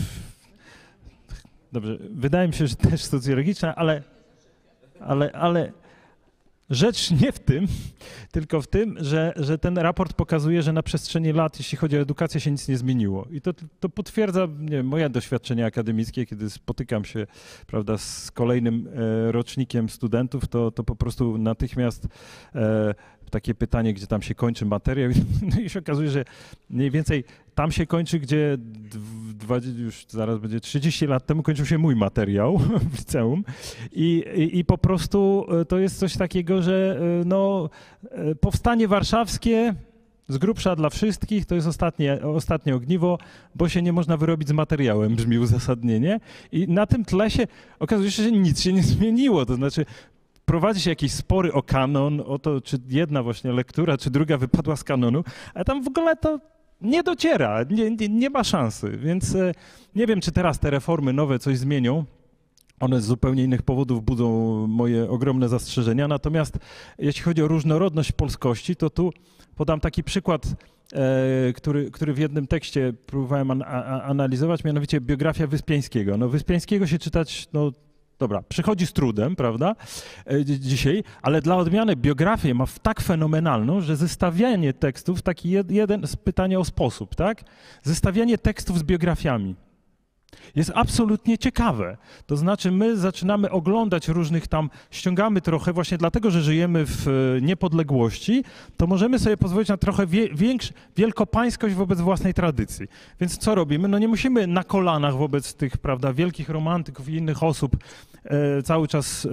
dobrze, wydaje mi się, że też socjologiczna, ale rzecz nie w tym, tylko w tym, że ten raport pokazuje, że na przestrzeni lat, jeśli chodzi o edukację, się nic nie zmieniło. I to potwierdza, nie wiem, moje doświadczenie akademickie, kiedy spotykam się, prawda, z kolejnym rocznikiem studentów, to po prostu natychmiast takie pytanie, gdzie tam się kończy materiał, no i się okazuje, że mniej więcej tam się kończy, gdzie już zaraz będzie 30 lat temu kończył się mój materiał w liceum i po prostu to jest coś takiego, że no, powstanie warszawskie z grubsza dla wszystkich to jest ostatnie ogniwo, bo się nie można wyrobić z materiałem, brzmi uzasadnienie i na tym tle się okazuje się, że nic się nie zmieniło, to znaczy prowadzi się jakieś spory o kanon, o to, czy jedna właśnie lektura, czy druga wypadła z kanonu, ale tam w ogóle to nie dociera, nie ma szansy, więc nie wiem, czy teraz te reformy nowe coś zmienią. One z zupełnie innych powodów budzą moje ogromne zastrzeżenia, natomiast jeśli chodzi o różnorodność polskości, to tu podam taki przykład, który w jednym tekście próbowałem analizować, mianowicie biografia Wyspiańskiego. No Wyspiańskiego się czytać, no dobra, przychodzi z trudem, prawda, dzisiaj, ale dla odmiany biografię ma tak fenomenalną, że zestawianie tekstów, taki jeden z pytania o sposób, tak, zestawianie tekstów z biografiami jest absolutnie ciekawe. To znaczy my zaczynamy oglądać różnych tam, ściągamy trochę właśnie dlatego, że żyjemy w niepodległości, to możemy sobie pozwolić na trochę wielkopańskość wobec własnej tradycji. Więc co robimy? No nie musimy na kolanach wobec tych, prawda, wielkich romantyków i innych osób cały czas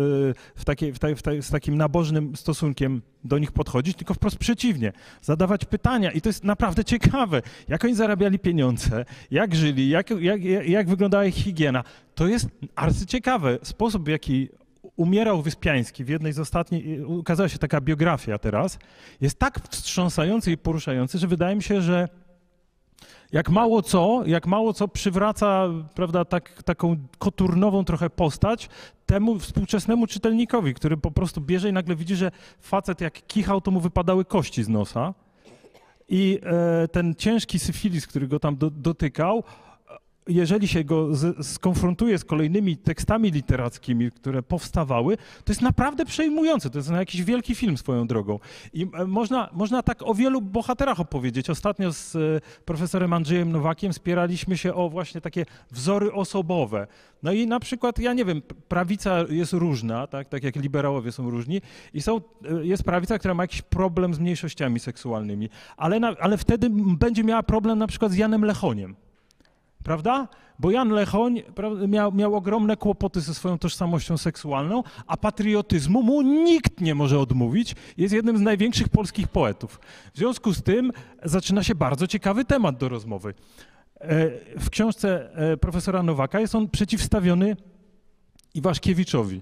z takim nabożnym stosunkiem do nich podchodzić, tylko wprost przeciwnie, zadawać pytania i to jest naprawdę ciekawe, jak oni zarabiali pieniądze, jak żyli, jak wyglądała ich higiena. To jest arcyciekawe. Sposób, w jaki umierał Wyspiański w jednej z ostatnich, ukazała się taka biografia teraz, jest tak wstrząsający i poruszający, że wydaje mi się, że jak mało co przywraca, prawda, taką koturnową trochę postać temu współczesnemu czytelnikowi, który po prostu bierze i nagle widzi, że facet jak kichał, to mu wypadały kości z nosa i ten ciężki syfilis, który go tam dotykał, jeżeli się go skonfrontuje z kolejnymi tekstami literackimi, które powstawały, to jest naprawdę przejmujące. To jest jakiś wielki film swoją drogą. I można tak o wielu bohaterach opowiedzieć. Ostatnio z profesorem Andrzejem Nowakiem spieraliśmy się o właśnie takie wzory osobowe. No i na przykład, ja nie wiem, prawica jest różna, tak jak liberałowie są różni i jest prawica, która ma jakiś problem z mniejszościami seksualnymi, ale wtedy będzie miała problem na przykład z Janem Lechoniem. Prawda? Bo Jan Lechoń miał ogromne kłopoty ze swoją tożsamością seksualną, a patriotyzmu mu nikt nie może odmówić. Jest jednym z największych polskich poetów. W związku z tym zaczyna się bardzo ciekawy temat do rozmowy. W książce profesora Nowaka jest on przeciwstawiony Iwaszkiewiczowi.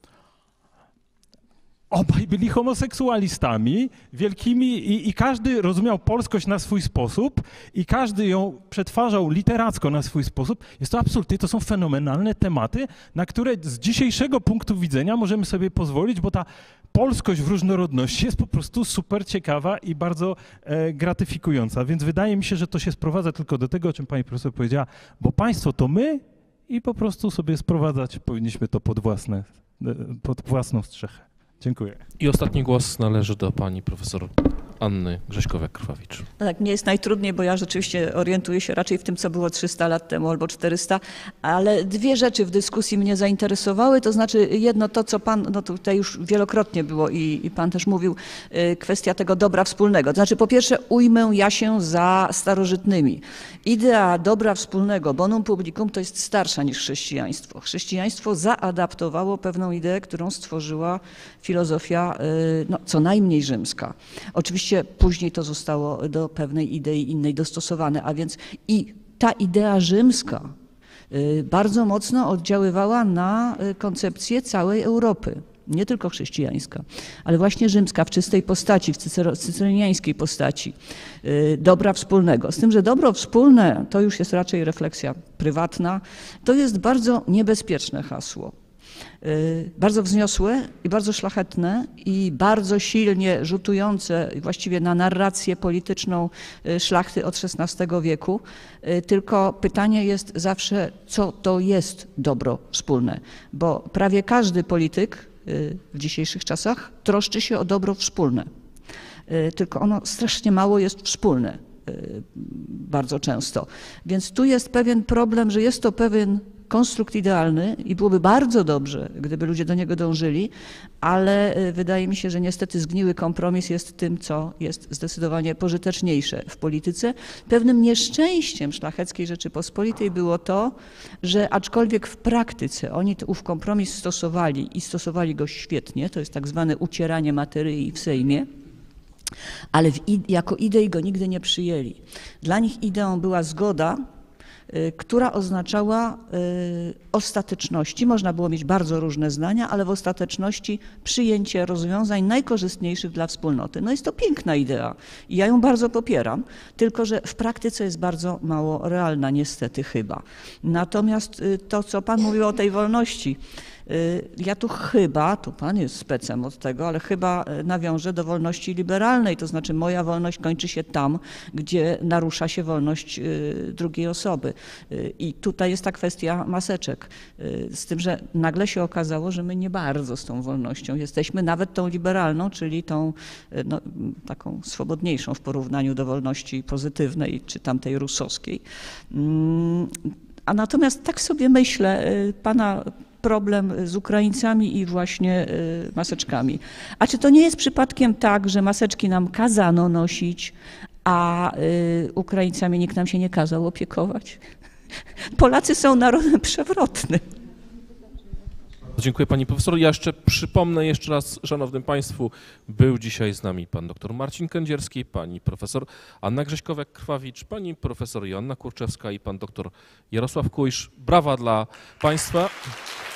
Obaj byli homoseksualistami wielkimi i każdy rozumiał polskość na swój sposób i każdy ją przetwarzał literacko na swój sposób. Jest to absolutnie, to są fenomenalne tematy, na które z dzisiejszego punktu widzenia możemy sobie pozwolić, bo ta polskość w różnorodności jest po prostu super ciekawa i bardzo gratyfikująca. Więc wydaje mi się, że to się sprowadza tylko do tego, o czym pani profesor powiedziała, bo państwo to my i po prostu sobie sprowadzać powinniśmy to pod własną strzechę. Dziękuję. I ostatni głos należy do pani profesor Anny Grześkowiak-Krwawicz. No tak, mnie jest najtrudniej, bo ja rzeczywiście orientuję się raczej w tym, co było 300 lat temu albo 400, ale dwie rzeczy w dyskusji mnie zainteresowały, to znaczy jedno to, co pan, no tutaj już wielokrotnie było i pan też mówił, kwestia tego dobra wspólnego. To znaczy po pierwsze ujmę ja się za starożytnymi. Idea dobra wspólnego, bonum publicum, to jest starsza niż chrześcijaństwo. Chrześcijaństwo zaadaptowało pewną ideę, którą stworzyła filozofia no, co najmniej rzymska. Oczywiście później to zostało do pewnej idei innej dostosowane, a więc i ta idea rzymska bardzo mocno oddziaływała na koncepcję całej Europy. Nie tylko chrześcijańska, ale właśnie rzymska w czystej postaci, w cycyliniańskiej postaci, dobra wspólnego. Z tym, że dobro wspólne to już jest raczej refleksja prywatna, to jest bardzo niebezpieczne hasło. Bardzo wzniosłe i bardzo szlachetne i bardzo silnie rzutujące właściwie na narrację polityczną szlachty od XVI wieku. Tylko pytanie jest zawsze, co to jest dobro wspólne, bo prawie każdy polityk w dzisiejszych czasach troszczy się o dobro wspólne, tylko ono strasznie mało jest wspólne bardzo często. Więc tu jest pewien problem, że jest to pewien konstrukt idealny i byłoby bardzo dobrze, gdyby ludzie do niego dążyli, ale wydaje mi się, że niestety zgniły kompromis jest tym, co jest zdecydowanie pożyteczniejsze w polityce. Pewnym nieszczęściem Szlacheckiej Rzeczypospolitej było to, że aczkolwiek w praktyce oni ów kompromis stosowali i stosowali go świetnie, to jest tak zwane ucieranie materii w Sejmie, ale jako idei go nigdy nie przyjęli. Dla nich ideą była zgoda która oznaczała ostateczności, można było mieć bardzo różne zdania, ale w ostateczności przyjęcie rozwiązań najkorzystniejszych dla wspólnoty. No jest to piękna idea i ja ją bardzo popieram, tylko że w praktyce jest bardzo mało realna, niestety chyba. Natomiast to, co pan mówił o tej wolności, ja tu pan jest specem od tego, ale chyba nawiążę do wolności liberalnej, to znaczy moja wolność kończy się tam, gdzie narusza się wolność drugiej osoby. I tutaj jest ta kwestia maseczek, z tym, że nagle się okazało, że my nie bardzo z tą wolnością jesteśmy, nawet tą liberalną, czyli tą no, taką swobodniejszą w porównaniu do wolności pozytywnej czy tamtej rusowskiej. A natomiast tak sobie myślę, pana problem z Ukraińcami i właśnie maseczkami. A czy to nie jest przypadkiem tak, że maseczki nam kazano nosić, a Ukraińcami nikt nam się nie kazał opiekować? Polacy są narodem przewrotnym. Dziękuję pani profesor. Ja jeszcze przypomnę jeszcze raz, szanownym państwu, był dzisiaj z nami pan dr Marcin Kędzierski, pani profesor Anna Grześkowiak-Krwawicz, pani profesor Joanna Kurczewska i pan dr Jarosław Kuisz. Brawa dla państwa.